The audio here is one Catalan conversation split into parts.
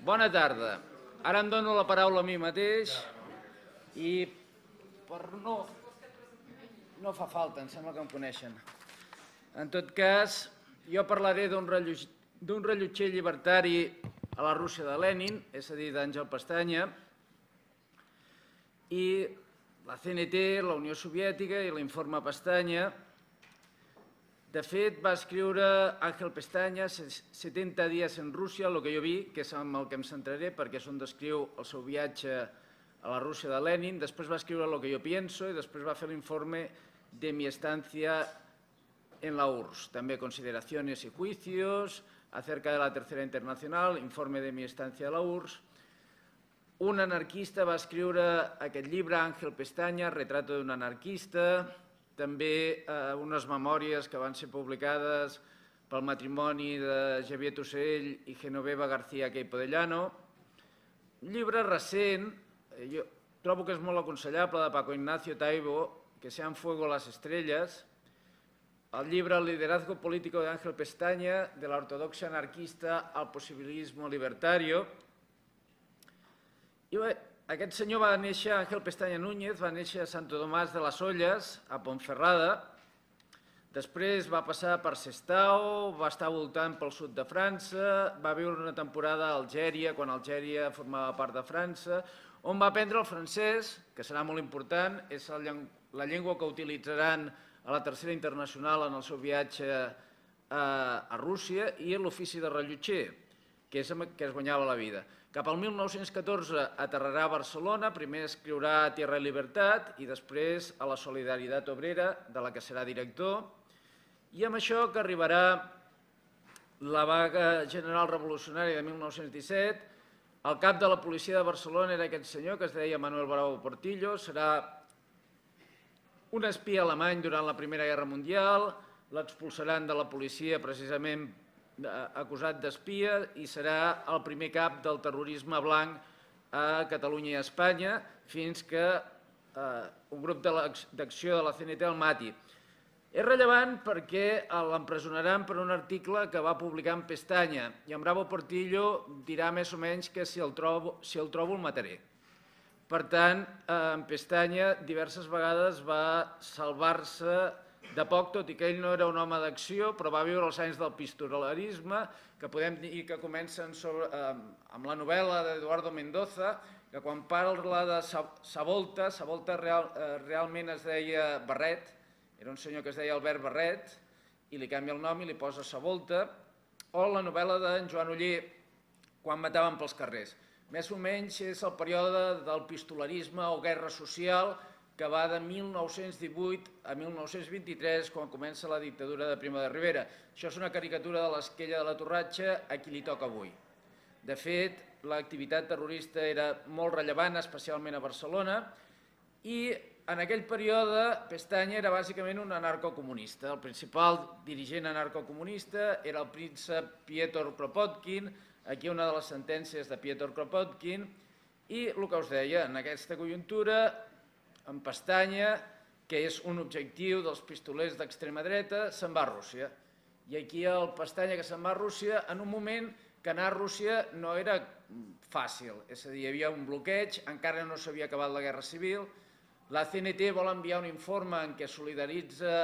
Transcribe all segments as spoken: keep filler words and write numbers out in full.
Bona tarda. Ara em dono la paraula a mi mateix i per no... No fa falta, em sembla que em coneixen. En tot cas, jo parlaré d'un rellotger llibertari a la Rússia de Lenin, és a dir, d'Àngel Pestanya, i la C N T, la Unió Soviètica i l'informe Pestanya. De fet, va escriure Ángel Pestaña, setenta dies en Rússia, el que jo vi, que és amb el que em centraré, perquè és on descriu el seu viatge a la Rússia de Lenin. Després va escriure Lo que yo pienso i després va fer l'informe de mi estancia en la U R S S. També consideraciones y juicios acerca de la Tercera Internacional, informe de mi estancia a la U R S S. Un anarquista va escriure aquest llibre, Ángel Pestaña, Retrato d'un anarquista. També unes memòries que van ser publicades pel matrimoni de Xavier Tusell i Genoveva García Queipo de Llano. Un llibre recent, jo trobo que és molt aconsellable, de Paco Ignacio Taibo, que se llama Fuego las estrellas. El llibre El liderazgo político de Ángel Pestaña, de la ortodoxia anarquista al posibilismo libertario. I bé, aquest senyor va néixer, Ángel Pestaña Núñez, va néixer a Santo Tomás de las Ollas, a Ponferrada. Després va passar per Sestao, va estar voltant pel sud de França, va viure una temporada a Algèria, quan Algèria formava part de França, on va aprendre el francès, que serà molt important, és la llengua que utilitzaran a la Tercera Internacional en el seu viatge a Rússia, i l'ofici de rellotger, que és amb què es guanyava la vida. Cap al mil nou-cents catorze aterrarà a Barcelona, primer escriurà Tierra y Libertad i després a la Solidaritat Obrera, de la que serà director. I amb això que arribarà la vaga general revolucionària de mil nou-cents disset, el cap de la policia de Barcelona era aquest senyor que es deia Manuel Bravo Portillo, serà un espia alemany durant la Primera Guerra Mundial, l'expulsaran de la policia precisament acusat d'espia i serà el primer cap del terrorisme blanc a Catalunya i a Espanya fins que un grup d'acció de la C N T el mati. És rellevant perquè l'empresonaran per un article que va publicar en Pestaña i en Bravo Portillo dirà més o menys que si el trobo el mataré. Per tant, en Pestaña diverses vegades va salvar-se de poc, tot i que ell no era un home d'acció, però va viure els anys del pistolerisme, que podem dir que comencen amb la novel·la d'Eduardo Mendoza, que quan parla de Savolta, Savolta realment es deia Barret, era un senyor que es deia Albert Barret, i li canvia el nom i li posa Savolta, o la novel·la d'en Joan Oller, Quan mataven pels carrers. Més o menys és el període del pistolerisme o guerra social que va de mil nou-cents divuit a mil nou-cents vint-i-tres, quan comença la dictadura de Primo de Rivera. Això és una caricatura de l'Esquella de la Torratxa a qui li toca avui. De fet, l'activitat terrorista era molt rellevant, especialment a Barcelona, i en aquell període Pestaña era bàsicament un anarcocomunista. El principal dirigent anarcocomunista era el príncep Piotr Kropotkin, aquí una de les sentències de Piotr Kropotkin, i el que us deia, en aquesta conjuntura, en Pestaña, que és un objectiu dels pistolers d'extrema dreta, se'n va a Rússia. I aquí el Pestaña que se'n va a Rússia en un moment que anar a Rússia no era fàcil, és a dir, hi havia un bloqueig, encara no s'havia acabat la guerra civil, la C N T vol enviar un informe en què solidaritza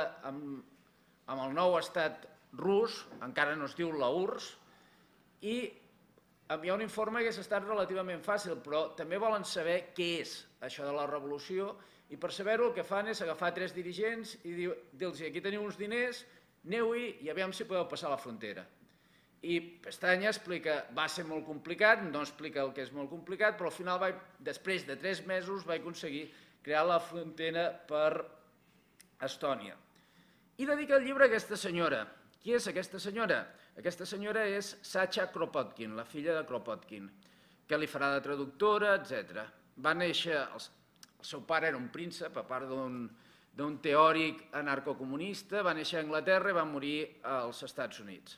amb el nou estat rus, encara no es diu la U R S S, i enviar un informe hauria estat relativament fàcil, però també volen saber què és això de la revolució, i per saber-ho el que fan és agafar tres dirigents i dir-los aquí teniu uns diners, aneu-hi i aviam si podeu passar la frontera. I Pestaña explica, va ser molt complicat, no explica el que és molt complicat, però al final, després de tres mesos, va aconseguir crear la frontera per Estònia. I dedica el llibre a aquesta senyora. Qui és aquesta senyora? Aquesta senyora és Sacha Kropotkin, la filla de Kropotkin, que li farà de traductora, etcètera. Va néixer, el seu pare era un príncep, a part d'un teòric anarcocomunista, va néixer a Anglaterra i va morir als Estats Units.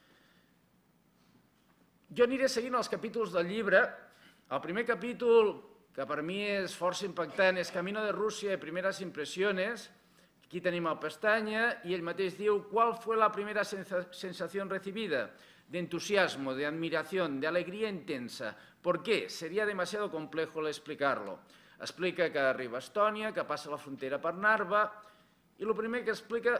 Jo aniré seguint els capítols del llibre. El primer capítol, que per mi és força impactant, és Camino de Rússia i primeres impressiones, Aquí tenim el Pestanya i ell mateix diu «¿Cuál fue la primera sensación recibida? De entusiasmo, de admiración, de alegría intensa. ¿Por qué? Sería demasiado complejo explicarlo». Explica que arriba a Estònia, que passa la frontera per Narva, i el primer que explica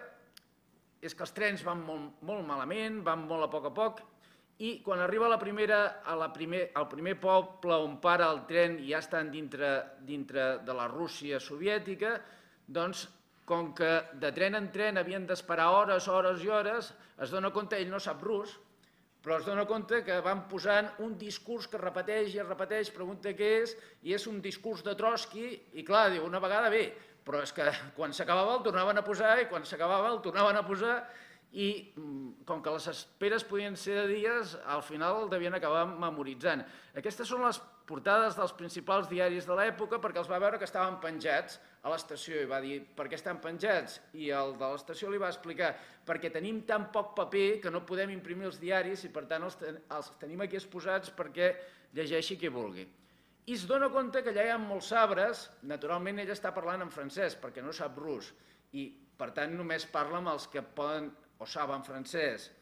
és que els trens van molt, molt malament, van molt a poc a poc, i quan arriba a la primera, a la primer, al primer poble on para el tren i ja estan dintre, dintre de la Rússia soviètica, doncs, com que de tren en tren havien d'esperar hores, hores i hores, es dona compte, ell no sap rus, però es dona compte que van posant un discurs que es repeteix i es repeteix, pregunta què és, i és un discurs de Trotsky, i clar, diu, una vegada bé, però és que quan s'acabava el tornaven a posar i quan s'acabava el tornaven a posar i com que les esperes podien ser de dies, al final el devien acabar memoritzant. Aquestes són les portades dels principals diaris de l'època perquè els va veure que estaven penjats a l'estació i va dir per què estan penjats? I el de l'estació li va explicar perquè tenim tan poc paper que no podem imprimir els diaris i per tant els, ten els tenim aquí exposats perquè llegeixi qui vulgui. I es dona compte que allà hi ha molts arbres, naturalment ell està parlant en francès perquè no sap rus i per tant només parla amb els que poden o saben francès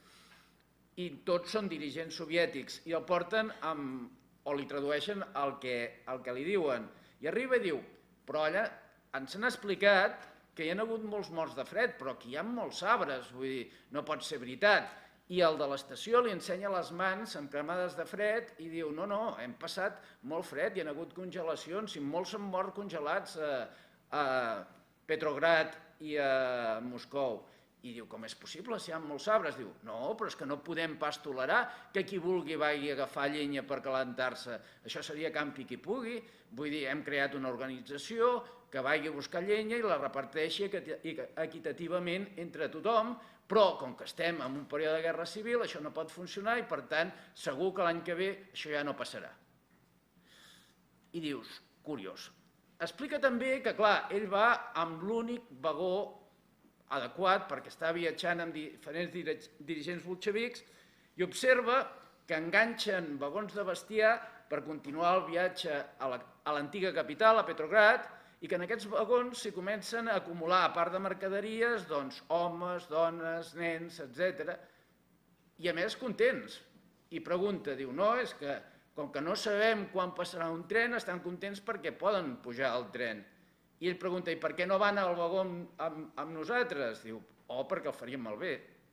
i tots són dirigents soviètics i el porten amb o li tradueixen el que, el que li diuen. I arriba i diu, però allà ens han explicat que hi ha hagut molts morts de fred, però aquí hi ha molts arbres, vull dir, no pot ser veritat. I el de l'estació li ensenya les mans encremades de fred i diu, no, no, hem passat molt fred, hi ha hagut congelacions i molts han mort congelats a, a Petrograd i a Moscou. I diu, com és possible si hi ha molts arbres? Diu, no, però és que no podem pas tolerar que qui vulgui vagi a agafar llenya per calentar-se. Això seria campi qui pugui. Vull dir, hem creat una organització que vagi a buscar llenya i la reparteixi equitativament entre tothom, però com que estem en un període de guerra civil, això no pot funcionar i, per tant, segur que l'any que ve això ja no passarà. I dius, curiós. Explica també que, clar, ell va amb l'únic vagó adequat perquè està viatjant amb diferents dirigents bolxevics i observa que enganxen vagons de bestiar per continuar el viatge a l'antiga capital, a Petrograd, i que en aquests vagons s'hi comencen a acumular, a part de mercaderies, doncs homes, dones, nens, etcètera. I a més contents. I pregunta, diu, no, és que com que no sabem quan passarà un tren, estan contents perquè poden pujar al tren. I ell pregunta, i per què no van al vagó amb nosaltres? Diu, oh, perquè el faríem malbé.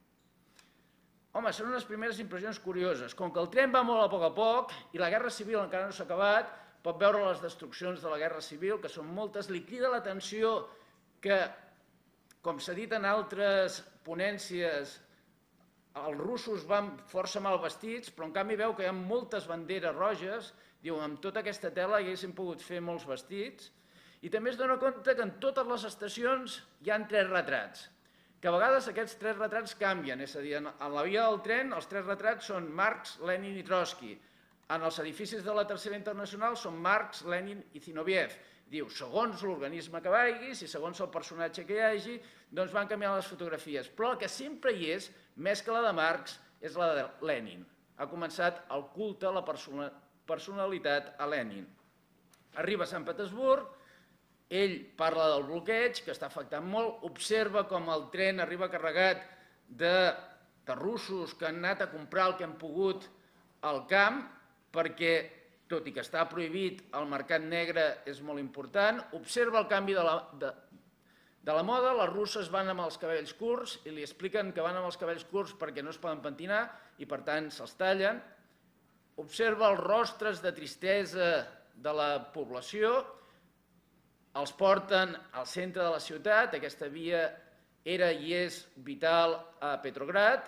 Home, són unes primeres impressions curioses. Com que el tren va molt a poc a poc i la guerra civil encara no s'ha acabat, pot veure les destruccions de la guerra civil, que són moltes, li crida l'atenció que, com s'ha dit en altres ponències, els russos van força mal vestits, però en canvi veu que hi ha moltes banderes roges, diu, amb tota aquesta tela haguéssim pogut fer molts vestits, i també es dona compte que en totes les estacions hi ha tres retrats, que a vegades aquests tres retrats canvien, és a dir, en la via del tren els tres retrats són Marx, Lenin i Trotsky, en els edificis de la Tercera Internacional són Marx, Lenin i Zinoviev. Diu, segons l'organisme que vagis i segons el personatge que hi hagi, doncs van canviant les fotografies, però el que sempre hi és, més que la de Marx, és la de Lenin. Ha començat el culte a la personalitat a Lenin. Arriba a Sant Petersburg, ell parla del bloqueig, que està afectant molt, observa com el tren arriba carregat de, de russos que han anat a comprar el que han pogut al camp, perquè, tot i que està prohibit, el mercat negre és molt important, observa el canvi de la, de, de la moda, les russes van amb els cabells curts i li expliquen que van amb els cabells curts perquè no es poden pentinar i per tant se'ls tallen, observa els rostres de tristesa de la població, els porten al centre de la ciutat, aquesta via era i és vital a Petrograd,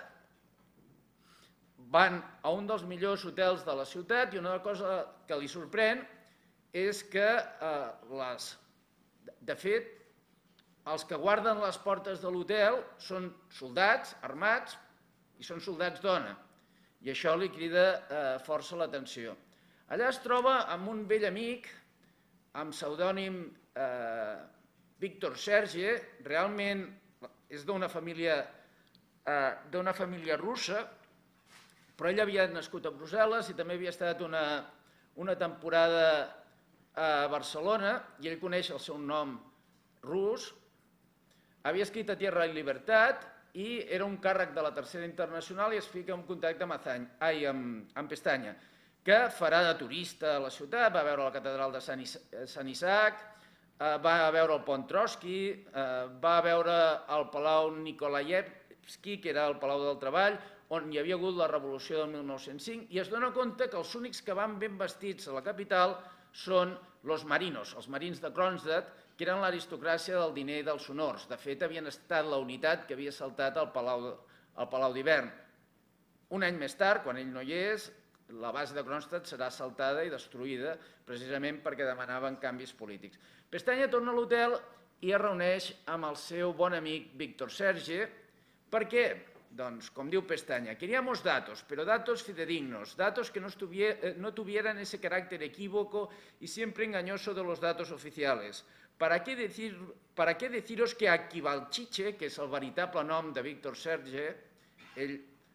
van a un dels millors hotels de la ciutat i una cosa que li sorprèn és que, les, de fet, els que guarden les portes de l'hotel són soldats armats i són soldats dona, i això li crida força l'atenció. Allà es troba amb un vell amic, amb pseudònim Víctor Serge, realment és d'una família, d'una família russa, però ell havia nascut a Brussel·les i també havia estat una, una temporada a Barcelona i ell coneix el seu nom rus. havia escrit A Tierra y Libertad i era un càrrec de la Tercera Internacional i es fica en contacte amb Pestanya, que farà de turista a la ciutat, va veure la catedral de Sant Isaac, va veure el pont Trotsky, va veure el Palau Nikolaevski, que era el Palau del Treball, on hi havia hagut la revolució del mil nou-cents cinc, i es dona compte que els únics que van ben vestits a la capital són los marinos, els marins de Kronstadt, que eren l'aristocràcia del diner i dels honors. De fet, havien estat la unitat que havia saltat al Palau d'Hivern. Un any més tard, quan ell no hi és, la base de Kronstadt serà assaltada i destruïda precisament perquè demanaven canvis polítics. Pestanya torna a l'hotel i es reuneix amb el seu bon amic Víctor Serge. Per què? Doncs, com diu Pestanya, queríamos datos, pero datos fidedignos, datos que no tuvieran ese carácter equívoco y siempre engañoso de los datos oficiales. ¿Para qué decir, para qué deciros que a Kivalchiche, que és el veritable nom de Víctor Serge, ell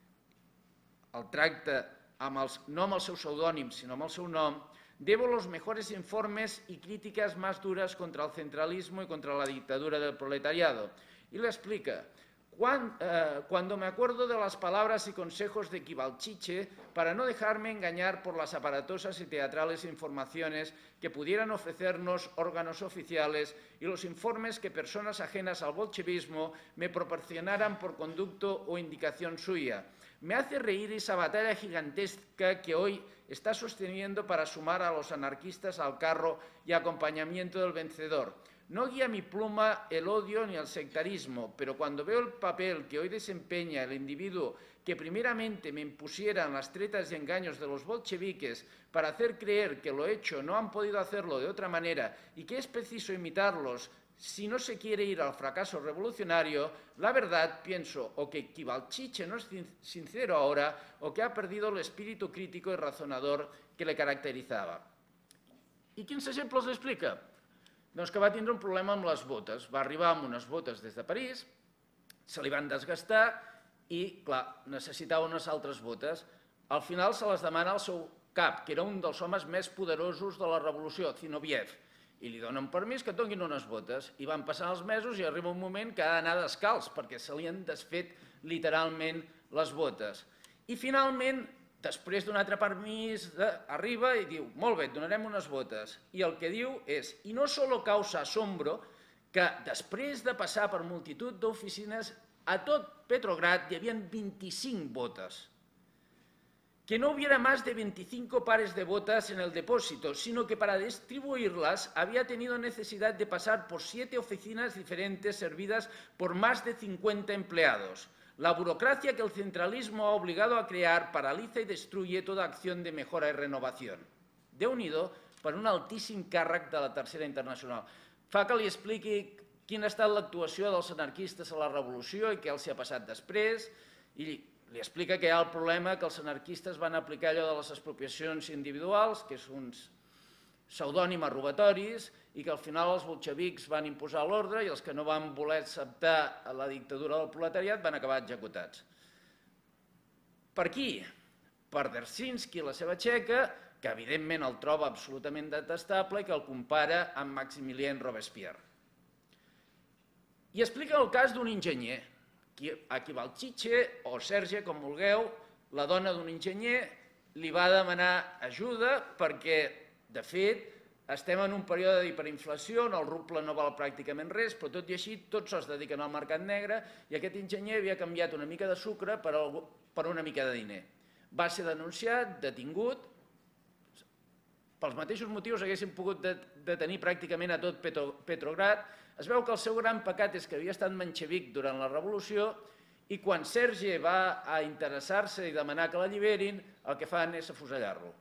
el tracta no amb el seu pseudònim, sinó amb el seu nom, debo los mejores informes y críticas más duras contra el centralismo y contra la dictadura del proletariado. Y le explica, cuando me acuerdo de las palabras y consejos de Kivalchiche para no dejarme engañar por las aparatosas y teatrales informaciones que pudieran ofrecernos órganos oficiales y los informes que personas ajenas al bolchevismo me proporcionaran por conducto o indicación suya. Me hace reír esa batalla gigantesca que hoy está sosteniendo para sumar a los anarquistas al carro y acompañamiento del vencedor. No guía mi pluma el odio ni el sectarismo, pero cuando veo el papel que hoy desempeña el individuo que primeramente me impusieran las tretas y engaños de los bolcheviques para hacer creer que lo hecho no han podido hacerlo de otra manera y que es preciso imitarlos si no se quiere ir al fracaso revolucionario, la verdad, pienso, o que Kivalchiche no es sincero ahora o que ha perdido el espíritu crítico y razonador que le caracterizaba. I quins exemples l'explica? Doncs que va tindre un problema amb les botes. Va arribar amb unes botes des de París, se li van desgastar i, clar, necessitava unes altres botes. Al final se les demana al seu cap, que era un dels homes més poderosos de la revolució, Zinoviev, i li donen permís que et donin unes botes. I van passant els mesos i arriba un moment que ha d'anar descalç, perquè se li han desfet literalment les botes. I finalment, després d'un altre permís, arriba i diu, molt bé, et donarem unes botes. I el que diu és, i no solo causa asombro, que després de passar per multitud d'oficines, a tot Petrograd hi havia vint-i-cinc botes. Que no hubiera más de veinticinco pares de botas en el depósito, sino que para distribuirlas había tenido necesidad de pasar por siete oficinas diferentes servidas por más de cincuenta empleados. La burocracia que el centralismo ha obligado a crear paraliza y destruye toda acción de mejora y renovación. Déu-n'hi-do per un altíssim càrrec de la Tercera Internacional. Fa que li expliqui quina ha estat l'actuació dels anarquistes a la revolució i què els hi ha passat després, i li explica que hi ha el problema que els anarquistes van aplicar allò de les expropiacions individuals, que és uns pseudònims robatoris, i que al final els bolxevics van imposar l'ordre i els que no van voler acceptar la dictadura del proletariat van acabar executats. Per qui? Per Dzerzhinsky, la seva txeca, que evidentment el troba absolutament detestable i que el compara amb Maximilien Robespierre. I explica el cas d'un enginyer, a Kivalchiche o Serge, com vulgueu, la dona d'un enginyer li va demanar ajuda perquè, de fet, estem en un període d'hiperinflació on el ruble no val pràcticament res, però tot i així tots es dediquen al mercat negre i aquest enginyer havia canviat una mica de sucre per una mica de diner. Va ser denunciat, detingut, pels mateixos motius haguessin pogut detenir pràcticament a tot Petrograd. Es veu que el seu gran pecat és que havia estat menxevic durant la revolució i quan Serge va a interessar-se i demanar que l'alliberin, el que fan és afusellar-lo.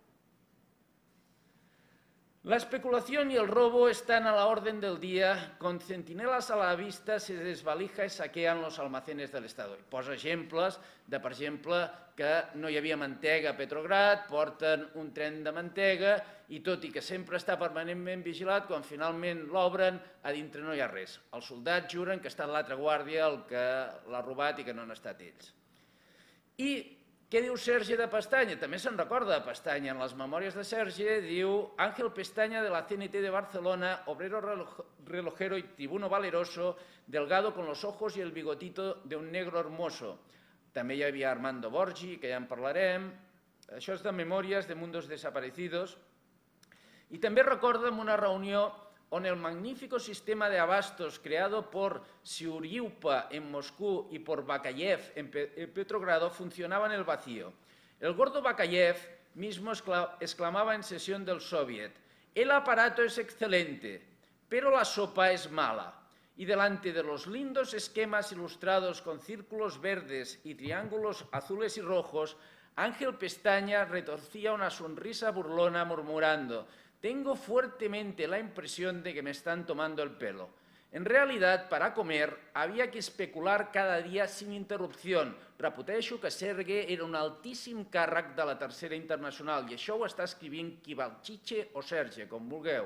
La especulación y el robo están a la orden del día. Con centinelas a la vista se desvalija y saquean los almacenes del Estado. I posa exemples de, per exemple, que no hi havia mantega a Petrograd, porten un tren de mantega i tot i que sempre està permanentment vigilat, quan finalment l'obren, a dintre no hi ha res. Els soldats juren que ha estat l'altra guàrdia el que l'ha robat i que no han estat ells. I Què diu Sergi de Pestanya? També se'n recorda de Pestanya. En les memòries de Sergi diu Ángel Pestaña de la C N T de Barcelona, obrero relojero y tribuno valeroso, delgado con los ojos y el bigotito de un negro hermoso. També hi havia Armando Borgi, que ja en parlarem. Això és de Memòries de Mundos Desaparecidos. Y también recuerda una reunión en el magnífico sistema de abastos creado por Siuriupa en Moscú y por Bakayev en Petrogrado funcionaba en el vacío. El gordo Bakayev mismo exclamaba en sesión del Soviet: el aparato es excelente, pero la sopa es mala. Y delante de los lindos esquemas ilustrados con círculos verdes y triángulos azules y rojos, Ángel Pestaña retorcía una sonrisa burlona murmurando: tengo fuertemente la impresión de que me están tomando el pelo. En realidad, para comer, había que especular cada día sin interrupción. Repeteixo que Serge era un altíssim càrrec de la Tercera Internacional i això ho està escrivint Kibalchiche o Serge, com vulgueu.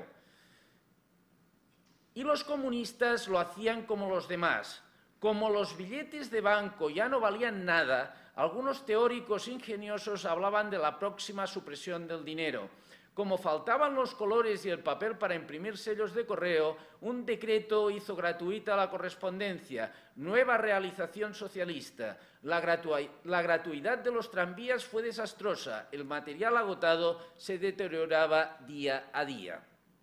Y los comunistas lo hacían como los demás. Como los billetes de banco ya no valían nada, algunos teóricos ingeniosos hablaban de la próxima supresión del dinero. Como faltaban los colores y el papel para imprimir sellos de correo, un decreto hizo gratuita la correspondencia, nueva realización socialista. La, gratu la gratuidad de los tranvías fue desastrosa, el material agotado se deterioraba día a día.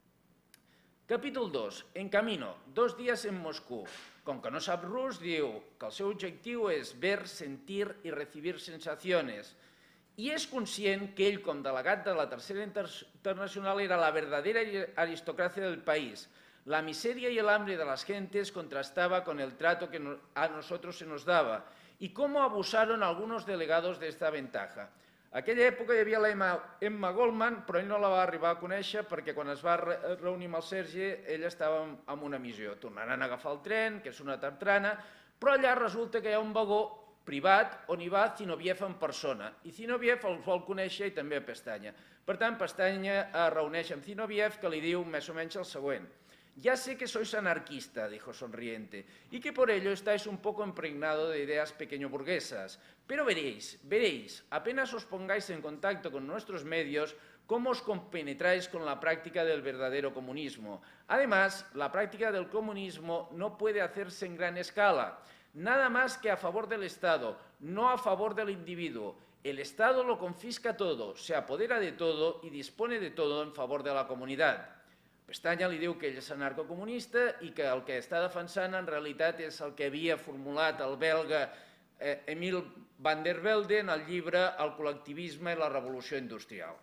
Capítol dos. En camino, dos días en Moscú. Com que no sap rus, diu que el seu objectiu és ver, sentir i recibir sensaciones. I és conscient que ell, com delegat de la Tercera Internacional, era la verdadera aristocracia del país. La miseria y el hambre de las gentes contrastaba con el trato que a nosotros se nos daba y cómo abusaron algunos delegados de esta ventaja. A aquella època hi havia la Emma Goldman, però ell no la va arribar a conèixer perquè quan es va reunir amb el Sergi ella estava en una missió. Tornaran a agafar el tren, que és una tartrana, però allà resulta que hi ha un vagó privat on hi va Zinoviev en persona i Zinoviev el vol conèixer i també a Pestaña. Per tant, Pestaña es reuneix amb Zinoviev que li diu més o menys el següent: ya sé que sois anarquista, dijo sonriente, y que por ello estáis un poco impregnado de ideas pequeñoburguesas, pero veréis, veréis, apenas os pongáis en contacto con nuestros medios, cómo os compenetráis con la práctica del verdadero comunismo. Además, la práctica del comunismo no puede hacerse en gran escala, nada más que a favor del Estado, no a favor del individuo. El Estado lo confisca todo, se apodera de todo y dispone de todo en favor de la comunidad. Pestaña li diu que ell és anarcocomunista i que el que està defensant en realitat és el que havia formulat el belga Emil van der Velde en el llibre El col·lectivisme i la revolució industrial.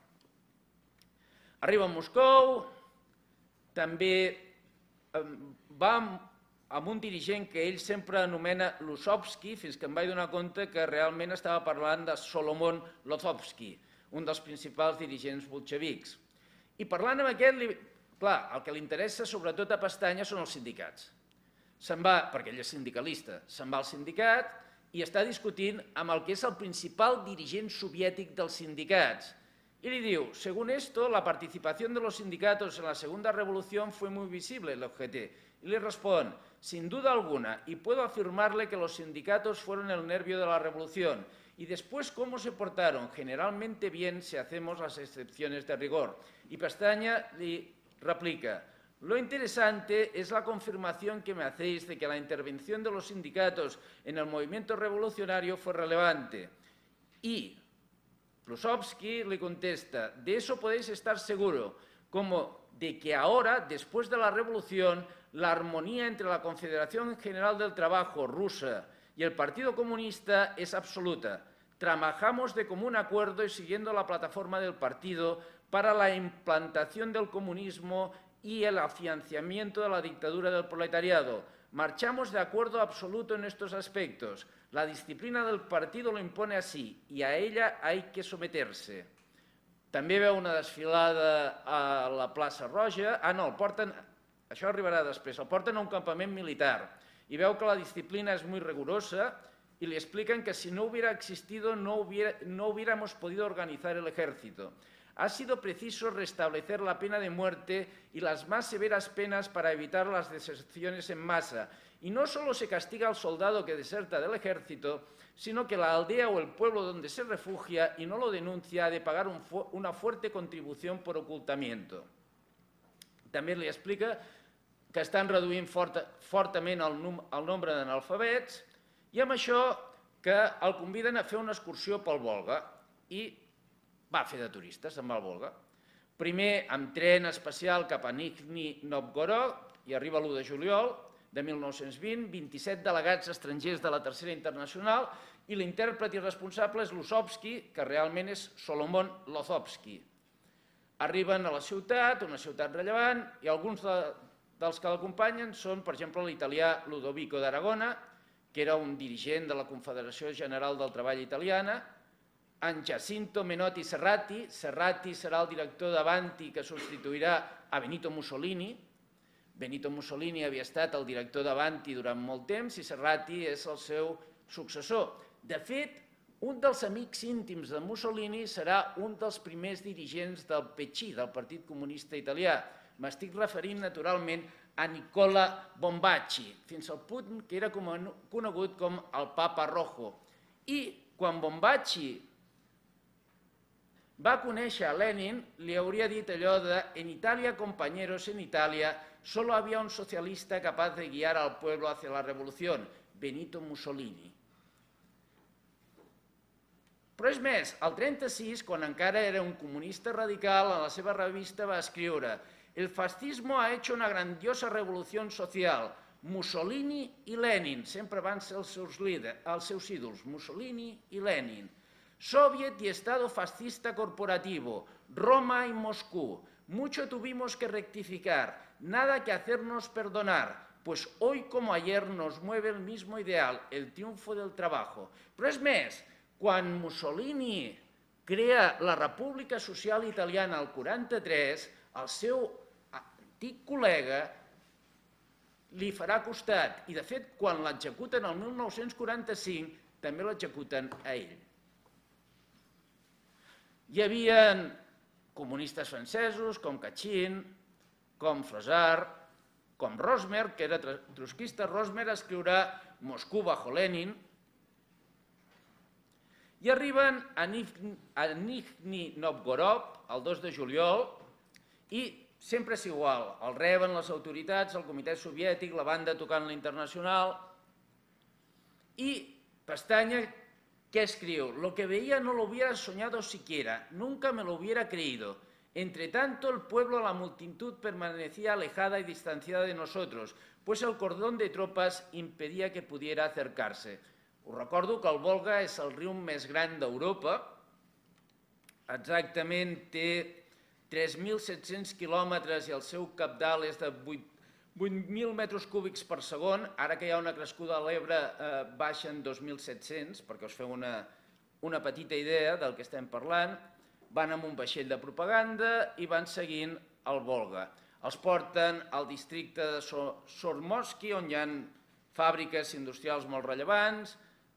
Arriba a Moscou, també va amb un dirigent que ell sempre anomena Lusovsky, fins que em vaig donar compte que realment estava parlant de Solomon Lozovsky, un dels principals dirigents bolxevics. I parlant amb aquest, clar, el que li interessa sobretot a Pestaña són els sindicats. Se'n va, perquè ell és sindicalista, se'n va al sindicat i està discutint amb el que és el principal dirigent soviètic dels sindicats. Y le diu, según esto, la participación de los sindicatos en la segunda revolución fue muy visible, el O G T. Y le responde, sin duda alguna, y puedo afirmarle que los sindicatos fueron el nervio de la revolución. Y después, ¿cómo se portaron? Generalmente bien si hacemos las excepciones de rigor. Y Pestaña le replica, lo interesante es la confirmación que me hacéis de que la intervención de los sindicatos en el movimiento revolucionario fue relevante. Y Lusovsky le contesta, de eso podéis estar seguro, como de que ahora, después de la revolución, la armonía entre la Confederación General del Trabajo rusa y el Partido Comunista es absoluta. Trabajamos de común acuerdo y siguiendo la plataforma del partido para la implantación del comunismo y el afianzamiento de la dictadura del proletariado. Marchamos de acuerdo absoluto en estos aspectos. La disciplina del partido lo impone así y a ella hay que someterse. També veu una desfilada a la plaça Roja. Ah, no, el porten, això arribarà després, el porten a un campament militar i veu que la disciplina és muy rigurosa y le explican que si no hubiera existido no, hubiera, no hubiéramos podido organizar el ejército. Ha sido preciso restablecer la pena de muerte y las más severas penas para evitar las deserciones en masa y no solo se castiga al soldado que deserta del ejército, sino que la aldea o el pueblo donde se refugia y no lo denuncia ha de pagar un fu una fuerte contribución por ocultamiento. També li explica que estan reduint fort, fortament el, num el nombre d'analfabets i amb això que el conviden a fer una excursió pel Volga i va fer de turistes, se'n va al Volga. Primer amb tren especial cap a Nizhny Novgorod i arriba l'u de juliol de mil nou-cents vint, vint-i-set delegats estrangers de la Tercera Internacional i l'intèrpret i responsable és Lusovsky, que realment és Solomon Lozovsky. Arriben a la ciutat, una ciutat rellevant, i alguns de, dels que l'acompanyen són, per exemple, l'italià Ludovico d'Aragona, que era un dirigent de la Confederació General del Treball Italiana, en Giacinto Menotti Serrati, Serrati serà el director d'Avanti que substituirà a Benito Mussolini. Benito Mussolini havia estat el director d'Avanti durant molt temps i Serrati és el seu successor. De fet, un dels amics íntims de Mussolini serà un dels primers dirigents del P C I, del Partit Comunista Italià. M'estic referint naturalment a Nicola Bombacci, fins al punt que era conegut com el Papa Rojo. I quan Bombacci va conèixer a Lenin, li hauria dit allò de «En Italia, compañeros, en Italia, solo había un socialista capaz de guiar al pueblo hacia la revolución, Benito Mussolini». Però és més, al trenta-sis, quan encara era un comunista radical, a la seva revista va escriure «El fascismo ha hecho una grandiosa revolución social. Mussolini i Lenin», sempre van ser els seus, líders, els seus ídols, Mussolini i Lenin. «Soviet y Estado fascista corporativo, Roma y Moscú. Mucho tuvimos que rectificar, nada que hacernos perdonar, pues hoy como ayer nos mueve el mismo ideal, el triunfo del trabajo». Però és més, quan Mussolini crea la República Social Italiana al quaranta-tres, el seu antic col·lega li farà costat i, de fet, quan l'executen el mil nou-cents quaranta-cinc, també l'executen a ell. Hi havia comunistes francesos com Kachin, com Froissart, com Rosmer, que era trotskista. Rosmer escriurà Moscú bajo Lenin, i arriben a Nizhny Novgorod el dos de juliol i sempre és igual, el reben les autoritats, el comitè soviètic, la banda tocant l'Internacional i pestanya, què escriu? «Lo que veía no lo hubiera soñado siquiera, nunca me lo hubiera creído. Entre tanto, el pueblo, la multitud permanecía alejada y distanciada de nosotros, pues el cordón de tropas impedía que pudiera acercarse». Us recordo que el Volga és el riu més gran d'Europa, exactament té tres mil set-cents quilòmetres i el seu cabdal és de vuit mil metres cúbics per segon, ara que hi ha una crescuda a l'Ebre baixen dos mil set-cents, perquè us feu una petita idea del que estem parlant, van amb un vaixell de propaganda i van seguint el Volga. Els porten al districte de Sormoski, on hi ha fàbriques industrials molt rellevants.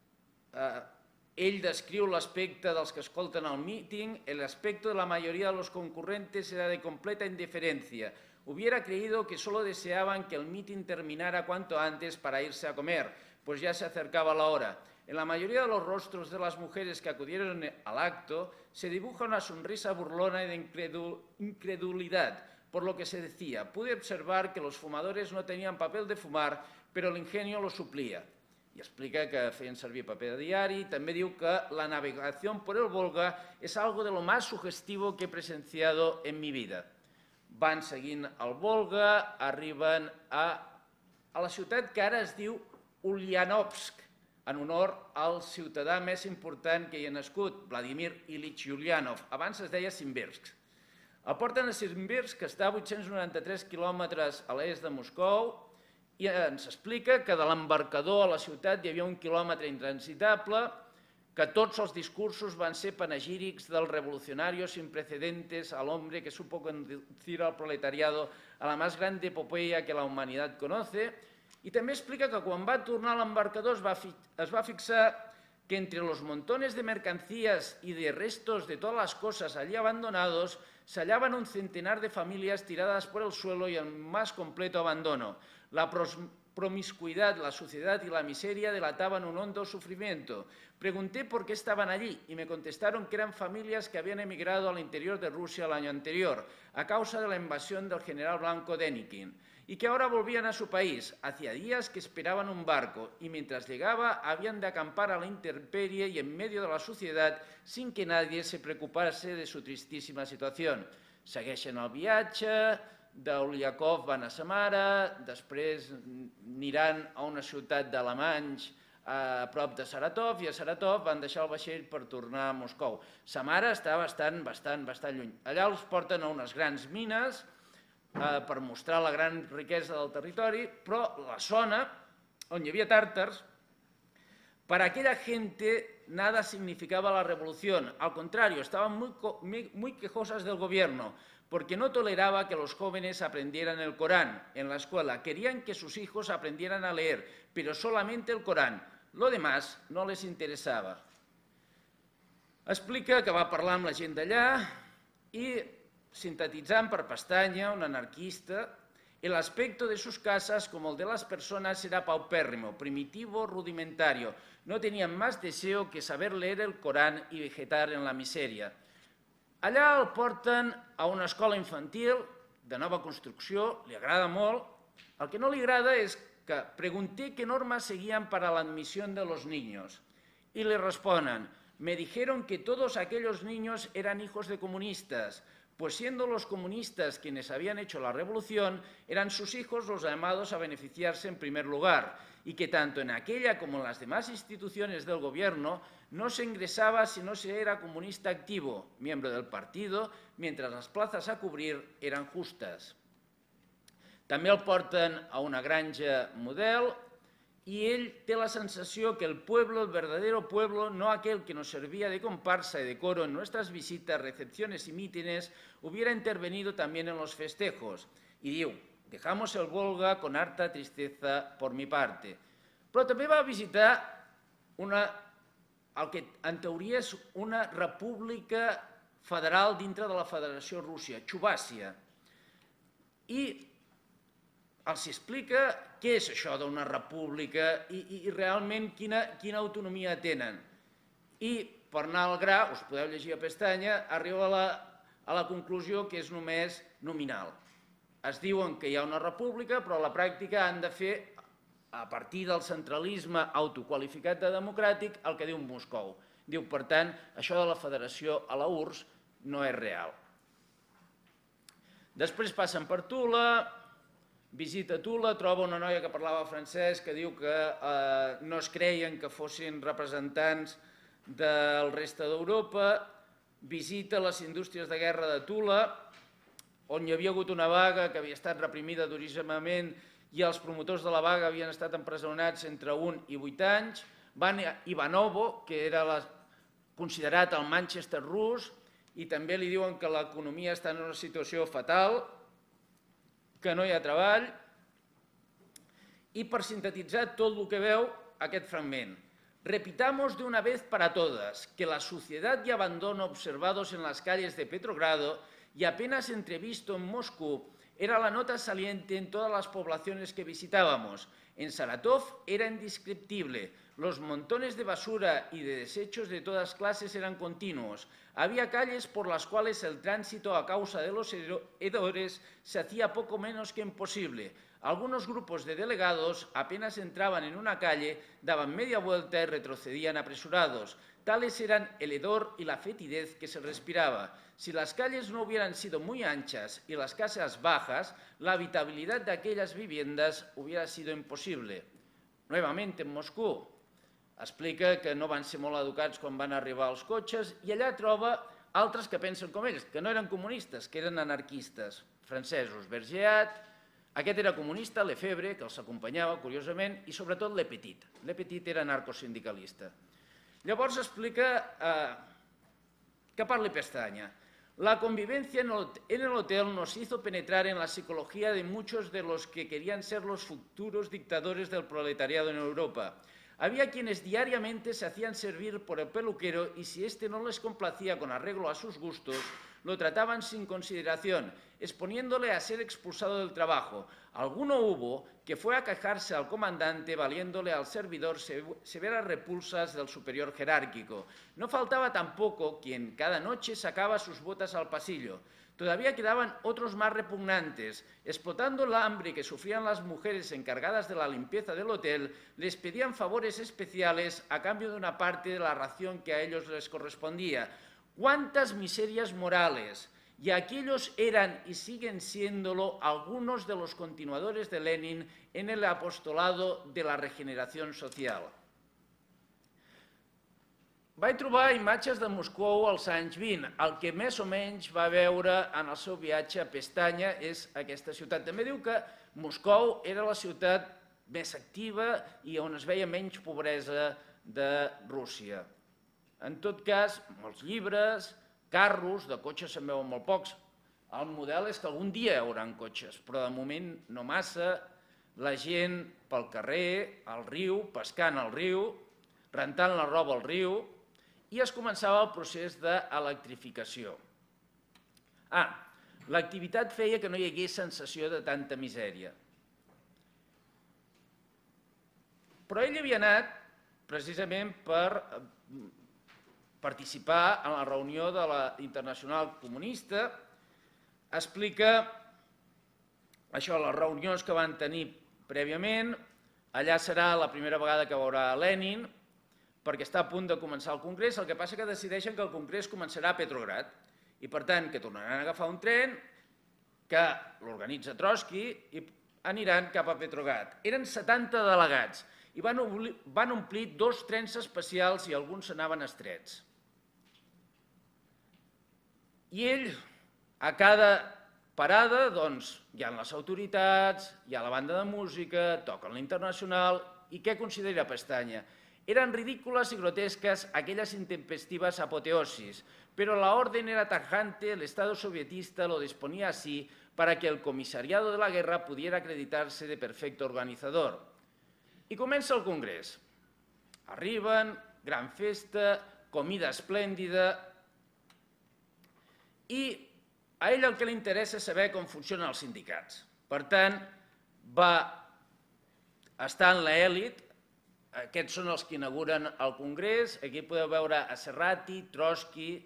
Ell descriu l'aspecte dels que escolten el míting. El aspecto de la mayoría de los concurrentes era de completa indiferencia. Hubiera creído que solo deseaban que el míting terminara cuanto antes para irse a comer, pues ya se acercaba la hora. En la mayoría de los rostros de las mujeres que acudieron al acto se dibuja una sonrisa burlona y de incredulidad, por lo que se decía. Pude observar que los fumadores no tenían papel de fumar, pero el ingenio lo suplía. I explica que feien servir paper de diari. També diu que la navegación por el Volga es algo de lo más sugestivo que he presenciado en mi vida. Van seguint el Volga, arriben a, a la ciutat que ara es diu Ulyanovsk, en honor al ciutadà més important que hi ha nascut, Vladimir Ilich Ulyanov. Abans es deia Simbirsk. El porten a Simbirsk, que està a vuit-cents noranta-tres quilòmetres a l'est de Moscou, i ens explica que de l'embarcador a la ciutat hi havia un quilòmetre intransitable, que tots els discursos van ser panegírics del revolucionario sin precedentes al hombre que supo conducir al proletariado a la más grande epopeya que la humanidad conoce, i també explica que quan va tornar a l'embarcador es va fixar que entre los montones de mercancías y de restos de todas las cosas allí abandonados se hallaban un centenar de familias tiradas por el suelo y en más completo abandono. La promiscuidad, la suciedad y la miseria delataban un hondo sufrimiento. Pregunté por qué estaban allí y me contestaron que eran familias que habían emigrado al interior de Rusia el año anterior a causa de la invasión del general blanco Denikin y que ahora volvían a su país. Hacía días que esperaban un barco y mientras llegaba habían de acampar a la intemperie y en medio de la suciedad sin que nadie se preocupase de su tristísima situación. Segueixen el viatge, d'Uliakov van a Samara, després aniran a una ciutat d'alemanys a prop de Saratov i a Saratov van deixar el vaixell per tornar a Moscou. Samara està bastant, bastant, bastant lluny. Allà els porten a unes grans mines per mostrar la gran riquesa del territori, però la zona on hi havia tàrtars, para aquella gente nada significaba la revolución. Al contrario, estaban muy, muy quejosas del gobierno, porque no toleraba que los jóvenes aprendieran el Corán en la escuela. Querían que sus hijos aprendieran a leer, pero solamente el Corán. Lo demás no les interesaba. Explica que va parlar amb la gent d'allà i, sintetitzant per Pestanya, un anarquista, el aspecto de sus casas, como el de las personas, era paupérrimo, primitivo, rudimentario. No tenían más deseo que saber leer el Corán y vegetar en la miseria. Allà el porten a una escola infantil de nova construcció, li agrada molt. El que no li agrada és que pregunté qué normas seguían para la admisión de los niños y le responen, me dijeron que todos aquellos niños eran hijos de comunistas, pues siendo los comunistas quienes habían hecho la revolución, eran sus hijos los llamados a beneficiarse en primer lugar, y que tanto en aquella como en las demás instituciones del gobierno no se ingresaba si no se era comunista activo, miembro del partido, mientras las plazas a cubrir eran justas. També el porten a una granja model y él té la sensació que el pueblo, el verdadero pueblo, no aquel que nos servía de comparsa y de coro en nuestras visitas, recepciones y mítines, hubiera intervenido también en los festejos. Y diu, dejamos el Volga con harta tristeza por mi parte. Però també va visitar una, el que en teoria és una república federal dintre de la Federació Rússia, Chuvàsia. I els explica què és això d'una república i, i, i realment quina, quina autonomia tenen. I per anar al gra, us podeu llegir a Pestanya, arriba a la, a la conclusió que és només nominal. Es diuen que hi ha una república, però a la pràctica han de fer, a partir del centralisme autoqualificat de democràtic, el que diu Moscou. Diu, per tant, això de la federació a la U R S S no és real. Després passen per Tula, visita Tula, troba una noia que parlava francès que diu que eh, no es creien que fossin representants del reste d'Europa, visita les indústries de guerra de Tula, on hi havia hagut una vaga que havia estat reprimida duríssimament i els promotors de la vaga havien estat empresonats entre un i vuit anys, van a Ivanovo, que era la, considerat el Manchester rus, i també li diuen que l'economia està en una situació fatal, que no hi ha treball, i per sintetitzar tot el que veu aquest fragment. Repitamos de una vez para todas que la suciedad y abandono observados en las calles de Petrogrado y apenas entrevisto en Moscú era la nota saliente en todas las poblaciones que visitábamos. En Saratov era indescriptible. Los montones de basura y de desechos de todas clases eran continuos. Había calles por las cuales el tránsito a causa de los hedores se hacía poco menos que imposible. Algunos grupos de delegados apenas entraban en una calle, daban media vuelta y retrocedían apresurados. Tales eran el hedor y la fetidez que se respiraba. Si las calles no hubieran sido muy anchas y las casas bajas, la habitabilidad de aquellas viviendas hubiera sido imposible. Nuevamente en Moscú, explica que no van ser molt educats quan van arribar els cotxes i allà troba altres que pensen com ells, que no eren comunistes, que eren anarquistes, francesos. Bergeat, aquest era comunista, Lefebvre, que els acompanyava, curiosament, i sobretot Le Petit. Le Petit era anarcosindicalista. Llavors explica eh, que parli Pestanya. La convivencia en el hotel nos hizo penetrar en la psicología de muchos de los que querían ser los futuros dictadores del proletariado en Europa. Había quienes diariamente se hacían servir por el peluquero y si éste no les complacía con arreglo a sus gustos, lo trataban sin consideración, exponiéndole a ser expulsado del trabajo. Alguno hubo que fue a quejarse al comandante, valiéndole al servidor severas repulsas del superior jerárquico. No faltaba tampoco quien cada noche sacaba sus botas al pasillo. Todavía quedaban otros más repugnantes. Explotando el hambre que sufrían las mujeres encargadas de la limpieza del hotel, les pedían favores especiales a cambio de una parte de la ración que a ellos les correspondía. ¡Cuántas miserias morales! Y aquellos eran y siguen siéndolo algunos de los continuadores de Lenin en el apostolado de la regeneración social. Vaig trobar imatges de Moscou als anys vint. El que més o menys va veure en el seu viatge a Pestanya és aquesta ciutat. També diu que Moscou era la ciutat més activa i on es veia menys pobresa de Rússia. En tot cas, molts llibres, carros, de cotxes se'n veuen molt pocs. El model és que algun dia hi haurà cotxes, però de moment no massa. La gent pel carrer, al riu, pescant al riu, rentant la roba al riu, i es començava el procés d'electrificació. Ah, l'activitat feia que no hi hagués sensació de tanta misèria. Però ell havia anat precisament per participar en la reunió de la Internacional Comunista. Explica això, les reunions que van tenir prèviament. Allà serà la primera vegada que veurà Lenin, perquè està a punt de començar el Congrés. El que passa que decideixen que el Congrés començarà a Petrograd i, per tant, que tornaran a agafar un tren que l'organitza Trotsky i aniran cap a Petrograd. Eren setanta delegats i van omplir dos trens especials i alguns anaven estrets. I ell, a cada parada, doncs, hi ha les autoritats, hi ha la banda de música, toquen l'Internacional i què considera Pestanya? Eran ridículas y grotescas aquellas intempestivas apoteosis, pero la orden era tajante, el Estado sovietista lo disponía así para que el comisariado de la guerra pudiera acreditarse de perfecto organizador. I comença el Congrés. Arriben, gran festa, comida esplèndida, i a ell el que li interessa és saber com funcionen els sindicats. Per tant, va estar en l'elit. Aquests són els que inauguren el Congrés. Aquí podeu veure a Serrati, Trotsky,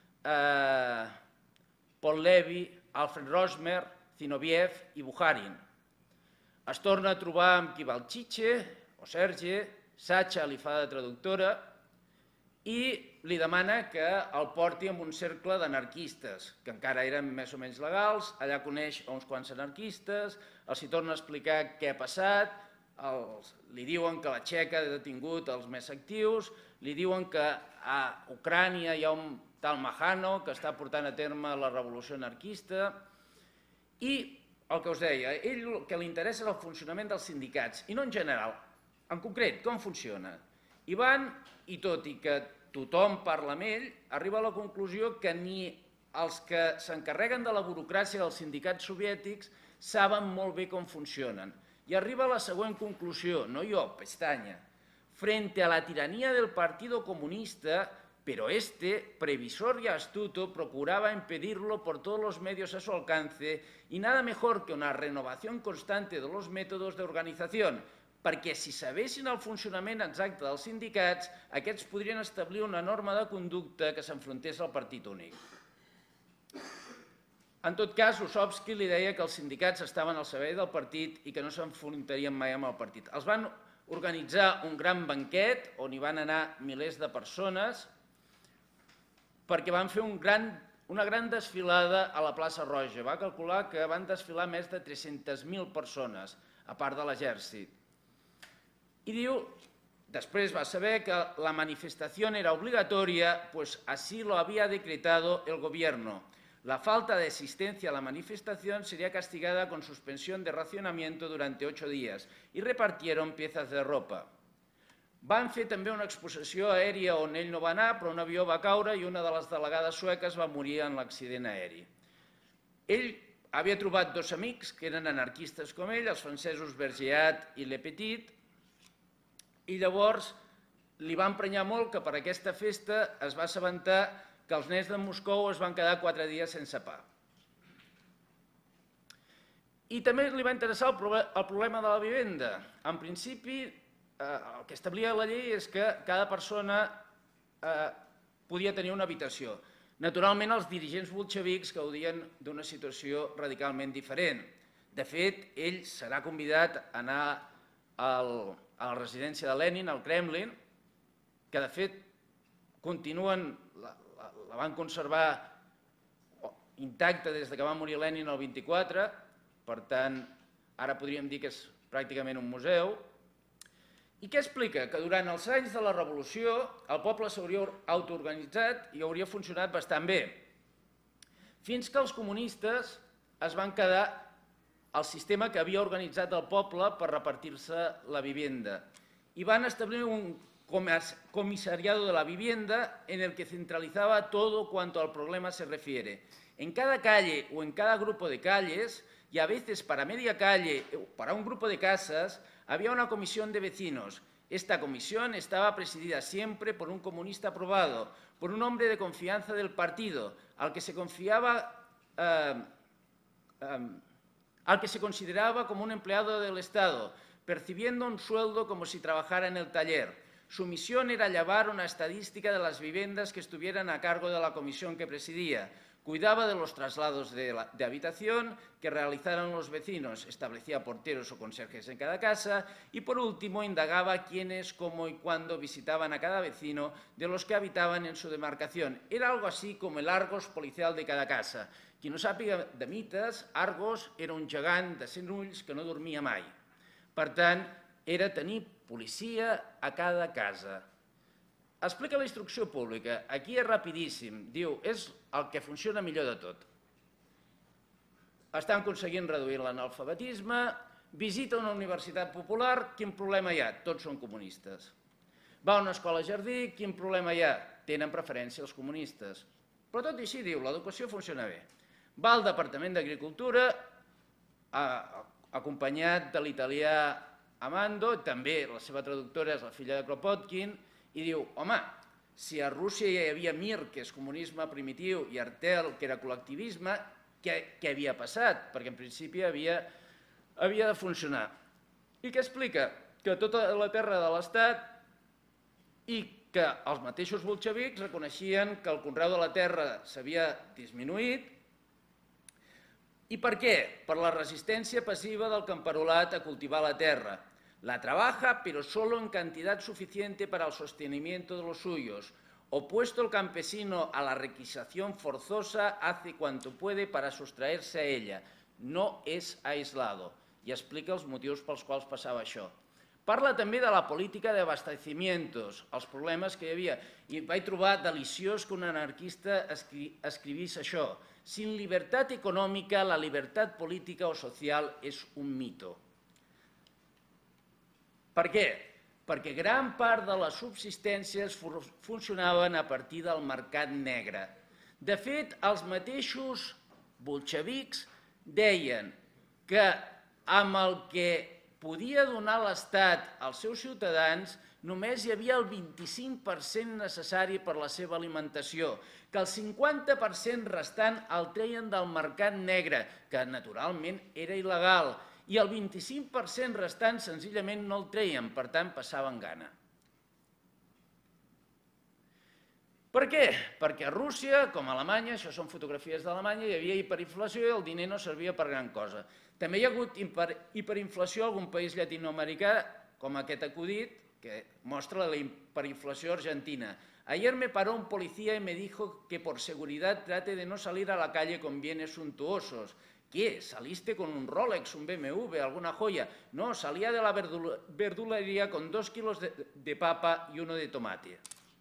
Paul Levy, Alfred Rosmer, Zinoviev i Bukharin. Es torna a trobar amb Kivalchiche o Serge, Sacha li fa de traductora i li demana que el porti en un cercle d'anarquistes, que encara eren més o menys legals. Allà coneix uns quants anarquistes, els hi torna a explicar què ha passat. Li diuen que la Txeca ha detingut els més actius, li diuen que a Ucrània hi ha un tal Majano que està portant a terme la revolució anarquista. I el que us deia, ell el que li interessa és el funcionament dels sindicats, i no en general, en concret, com funciona. I van, i tot i que tothom parla amb ell, arriba a la conclusió que ni els que s'encarreguen de la burocràcia dels sindicats soviètics saben molt bé com funcionen. Y arriba a la següent conclusió, no yo, Pestanya. Frente a la tiranía del Partido Comunista, pero este, previsor y astuto, procuraba impedirlo por todos los medios a su alcance y nada mejor que una renovación constante de los métodos de organización, perquè si sabessin el funcionament exacte dels sindicats, aquests podrien establir una norma de conducta que s'enfrontés al partit únic. En tot cas, Ossovsky li deia que els sindicats estaven al servei del partit i que no s'enfrontarien mai amb el partit. Els van organitzar un gran banquet on hi van anar milers de persones perquè van fer una gran desfilada a la plaça Roja. Va calcular que van desfilar més de tres-centes mil persones, a part de l'exèrcit. I diu, después va a saber que la manifestación era obligatoria, pues así lo había decretado el gobierno. La falta de asistencia a la manifestación sería castigada con suspensión de racionamiento durante ocho días y repartieron piezas de ropa. Van fer també una exposició aèria on ell no va anar, però un avió va caure i una de les delegades sueques va morir en l'accident aeri. Ell havia trobat dos amics que eren anarquistes com ell, els francesos Bergeat i Le Petit, i llavors li va emprenyar molt que per aquesta festa es va assabentar que que els nens de Moscou es van quedar quatre dies sense pa. I també li va interessar el problema de la vivenda. En principi, el que establia la llei és que cada persona podia tenir una habitació. Naturalment, els dirigents bolxevics gaudien d'una situació radicalment diferent. De fet, ell serà convidat a anar a la residència de Lenin, al Kremlin, que de fet continuen, la van conservar intacta des que va morir Lenin el vint-i-quatre, per tant, ara podríem dir que és pràcticament un museu. I què explica? Que durant els anys de la Revolució el poble s'hauria autoorganitzat i hauria funcionat bastant bé, fins que els comunistes es van quedar al sistema que havia organitzat el poble per repartir-se la vivenda i van establir un comisariado de la vivienda en el que centralizaba todo cuanto al problema se refiere. En cada calle o en cada grupo de calles, y a veces para media calle o para un grupo de casas, había una comisión de vecinos. Esta comisión estaba presidida siempre por un comunista aprobado, por un hombre de confianza del partido, al que se confiaba, eh, eh, al que se consideraba como un empleado del Estado, percibiendo un sueldo como si trabajara en el taller. Su misión era llevar una estadística de las viviendas que estuvieran a cargo de la comisión que presidía. Cuidaba de los traslados de, la, de habitación que realizaran los vecinos, establecía porteros o conserjes en cada casa y, por último, indagaba quiénes, cómo y cuándo visitaban a cada vecino de los que habitaban en su demarcación. Era algo así como el Argos policial de cada casa. Qui no sàpiga de mites, Argos era un gegant de cent ulls que no dormia mai. Per tant, era tenir policia a cada casa. Explica la instrucció pública. Aquí és rapidíssim. Diu, és el que funciona millor de tot. Estan aconseguint reduir l'analfabetisme, visita una universitat popular, quin problema hi ha? Tots són comunistes. Va a una escola jardí, quin problema hi ha? Tenen preferència els comunistes. Però tot i així, diu, l'educació funciona bé. Va al Departament d'Agricultura, acompanyat de l'italià Amando, també la seva traductora és la filla de Kropotkin, i diu, home, si a Rússia hi havia Mir, que és comunisme primitiu, i Artel, que era col·lectivisme, què havia passat? Perquè en principi havia de funcionar. I què explica? Que tota la terra de l'Estat i que els mateixos bolxevics reconeixien que el conreu de la terra s'havia disminuït. I per què? Per la resistència passiva del camperolat a cultivar la terra. La trabaja, pero solo en cantidad suficiente para el sostenimiento de los suyos. Opuesto el campesino a la requisición forzosa, hace cuanto puede para sustraerse a ella. No és aislado. I explica els motius pels quals passava això. Parla també de la política d'abastecimientos, els problemes que hi havia. I vaig trobar deliciós que un anarquista escrivís això. Sin libertad económica, la libertad política o social és un mito. Per què? Perquè gran part de les subsistències funcionaven a partir del mercat negre. De fet, els mateixos bolxevics deien que amb el que podia donar l'Estat als seus ciutadans només hi havia el vint-i-cinc per cent necessari per la seva alimentació, que el cinquanta per cent restant el treien del mercat negre, que naturalment era il·legal, i el vint-i-cinc per cent restant senzillament no el treien, per tant passaven gana. Per què? Perquè a Rússia, com a Alemanya, això són fotografies d'Alemanya, hi havia hiperinflació i el diner no servia per gran cosa. També hi ha hagut hiperinflació a algun país llatinoamericà, com aquest acudit, que mostra la hiperinflació argentina. Ayer me paró un policía y me dijo que por seguridad trate de no salir a la calle con bienes suntuosos. ¿Qué? ¿Saliste con un Rolex, un B M W, alguna joya? No, salía de la verdulería con dos kilos de, de papa y uno de tomate.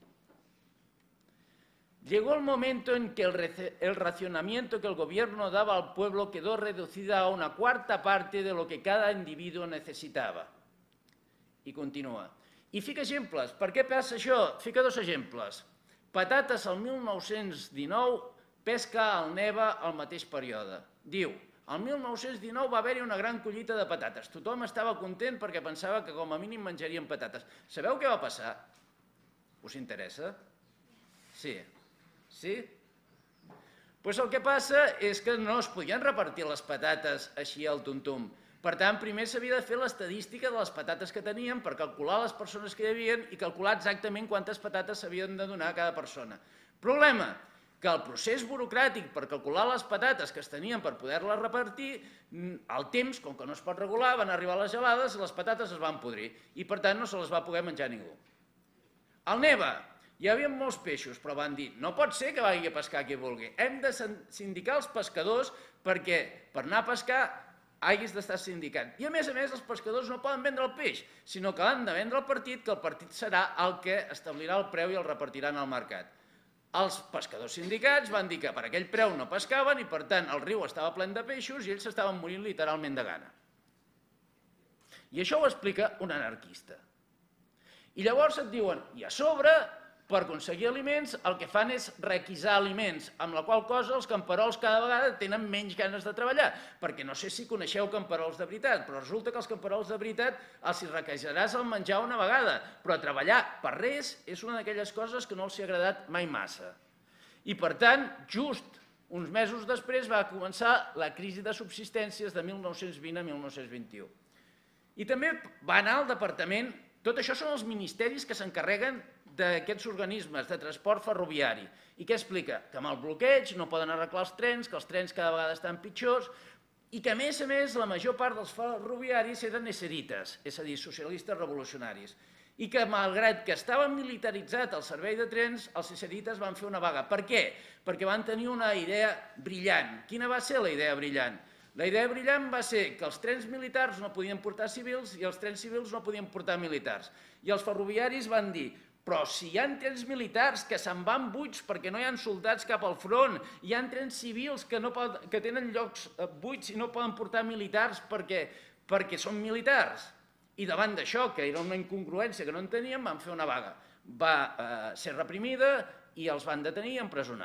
Llegó el momento en que el, el racionamiento que el gobierno daba al pueblo quedó reducida a una cuarta parte de lo que cada individuo necesitava. I continua. I fica exemples. Per què passa això? Fica dos exemples. Patates al mil nou-cents dinou, pesca al Neva al mateix període. Diu, al mil nou-cents dinou va haver-hi una gran collita de patates. Tothom estava content perquè pensava que com a mínim menjarien patates. Sabeu què va passar? Us interessa? Sí. Sí? Doncs el que passa és que no es podien repartir les patates així al tuntum. Per tant, primer s'havia de fer l'estadística de les patates que teníem per calcular les persones que hi havia i calcular exactament quantes patates s'havien de donar a cada persona. Problema, que el procés burocràtic per calcular les patates que es tenien per poder-les repartir, al temps, com que no es pot regular, van arribar les gelades i les patates es van podrir i per tant no se les va poder menjar ningú. Al Neva hi havia molts peixos, però van dir no pot ser que vagi a pescar qui vulgui, hem de sindicar els pescadors perquè per anar a pescar hagis d'estar sindicat. I a més a més els pescadors no poden vendre el peix, sinó que han de vendre el partit, que el partit serà el que establirà el preu i el repartiran al mercat. Els pescadors sindicats van dir que per aquell preu no pescaven i per tant el riu estava ple de peixos i ells s'estaven morint literalment de gana. I això ho explica un anarquista. I llavors et diuen, i a sobre, per aconseguir aliments, el que fan és requisar aliments, amb la qual cosa els camperols cada vegada tenen menys ganes de treballar, perquè no sé si coneixeu camperols de veritat, però resulta que els camperols de veritat els hi requisaràs el menjar una vegada, però treballar per res és una d'aquelles coses que no els hi ha agradat mai massa. I per tant, just uns mesos després va començar la crisi de subsistències de mil nou-cents vint a mil nou-cents vint-i-u. I també va anar al departament, tot això són els ministeris que s'encarreguen d'aquests organismes de transport ferroviari. I què explica? Que amb el bloqueig no poden arreglar els trens, que els trens cada vegada estan pitjors i que, a més a més, la major part dels ferroviaris eren eserites, és a dir, socialistes revolucionaris. I que, malgrat que estaven militaritzat el servei de trens, els eserites van fer una vaga. Per què? Perquè van tenir una idea brillant. Quina va ser la idea brillant? La idea brillant va ser que els trens militars no podien portar civils i els trens civils no podien portar militars. I els ferroviaris van dir però si hi ha trens militars que se'n van buits perquè no hi ha soldats cap al front, hi ha trens civils que tenen llocs buits i no poden portar militars perquè són militars. I davant d'això, que era una incongruència que no en teníem, van fer una vaga. Va ser reprimida i els van detenir i empresonar.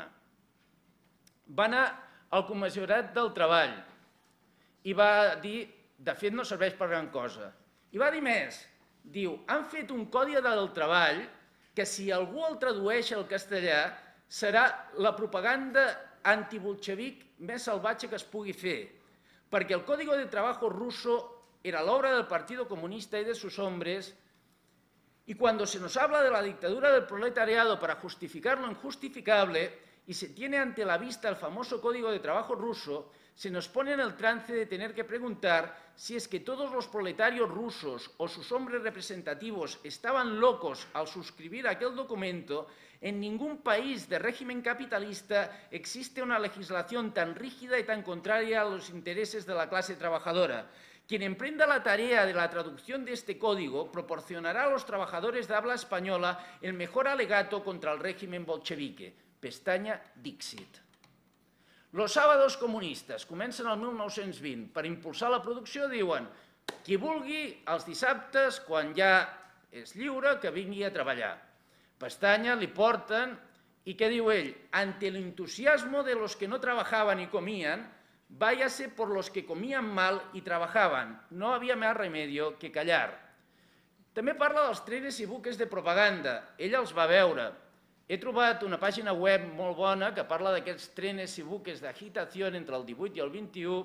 Va anar al Comissionat del Treball i va dir, de fet no serveix per gran cosa, i va dir més, diu, han fet un codi del treball que si algú el tradueix al castellà serà la propaganda antibolxevic més salvatge que es pugui fer, perquè el Código de Trabajo ruso era l'obra del Partido Comunista y de sus hombres, y cuando se nos habla de la dictadura del proletariado para justificar lo injustificable y se tiene ante la vista el famoso Código de Trabajo ruso, se nos pone en el trance de tener que preguntar si es que todos los proletarios rusos o sus hombres representativos estaban locos al suscribir aquel documento. En ningún país de régimen capitalista existe una legislación tan rígida y tan contraria a los intereses de la clase trabajadora. Quien emprenda la tarea de la traducción de este código proporcionará a los trabajadores de habla española el mejor alegato contra el régimen bolchevique. Pestanya Dixit. Los sábados comunistes comencen el mil nou-cents vint. Per impulsar la producció diuen qui vulgui els dissabtes, quan ja és lliure, que vingui a treballar. Pestanya li porten i què diu ell? Ante el entusiasmo de los que no trabajaban y comían, váyase por los que comían mal y trabajaban. No había más remedio que callar. També parla dels trenes i buques de propaganda. Ell els va veure. He trobat una pàgina web molt bona que parla d'aquests trenes i buques d'agitació entre el divuit i el vint-i-u,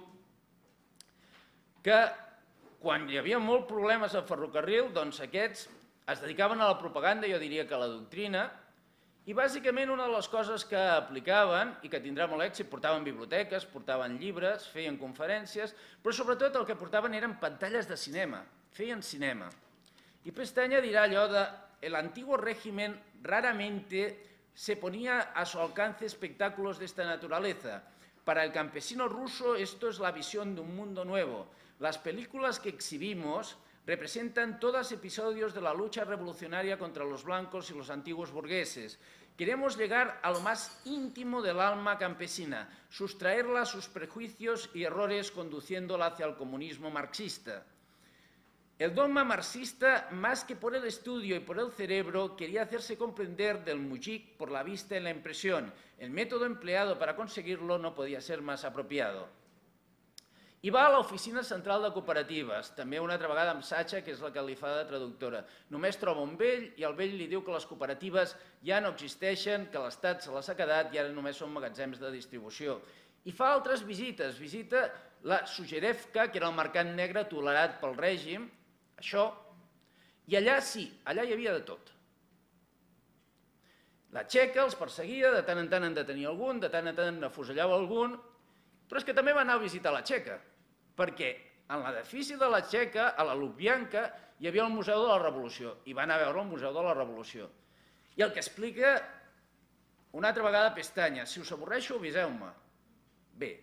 que quan hi havia molts problemes al ferrocarril, doncs aquests es dedicaven a la propaganda, jo diria que a la doctrina, i bàsicament una de les coses que aplicaven, i que tindrà molt èxit, portaven biblioteques, portaven llibres, feien conferències, però sobretot el que portaven eren pantalles de cinema, feien cinema. I Pestanya dirà allò de el antiguo régimen raramente se ponía a su alcance espectáculos de esta naturaleza. Para el campesino ruso esto es la visión de un mundo nuevo. Las películas que exhibimos representan todos episodios de la lucha revolucionaria contra los blancos y los antiguos burgueses. Queremos llegar a lo más íntimo del alma campesina, sustraerla a sus prejuicios y errores conduciéndola hacia el comunismo marxista. El dogma marxista, más que por el estudio y por el cerebro, quería hacerse comprender del mujik por la vista y la impresión. El método empleado para conseguirlo no podía ser más apropiado. I va a l'Oficina Central de Cooperatives, també una altra vegada amb Sacha, que és la que li fa de traductora. Només troba un vell i el vell li diu que les cooperatives ja no existeixen, que l'Estat se les ha quedat i ara només són magatzems de distribució. I fa altres visites. Visita la Sugerevka, que era el mercat negre tolerat pel règim, això, i allà sí, allà hi havia de tot. La txeca els perseguia, de tant en tant en detenia algun, de tant en tant afusellava algun, però és que també va anar a visitar la txeca, perquè en l'edifici de la txeca, a la Lubyanka, hi havia el Museu de la Revolució, i va anar a veure el Museu de la Revolució. I el que explica, una altra vegada pestanya, si us avorreixo, aviseu-me. Bé,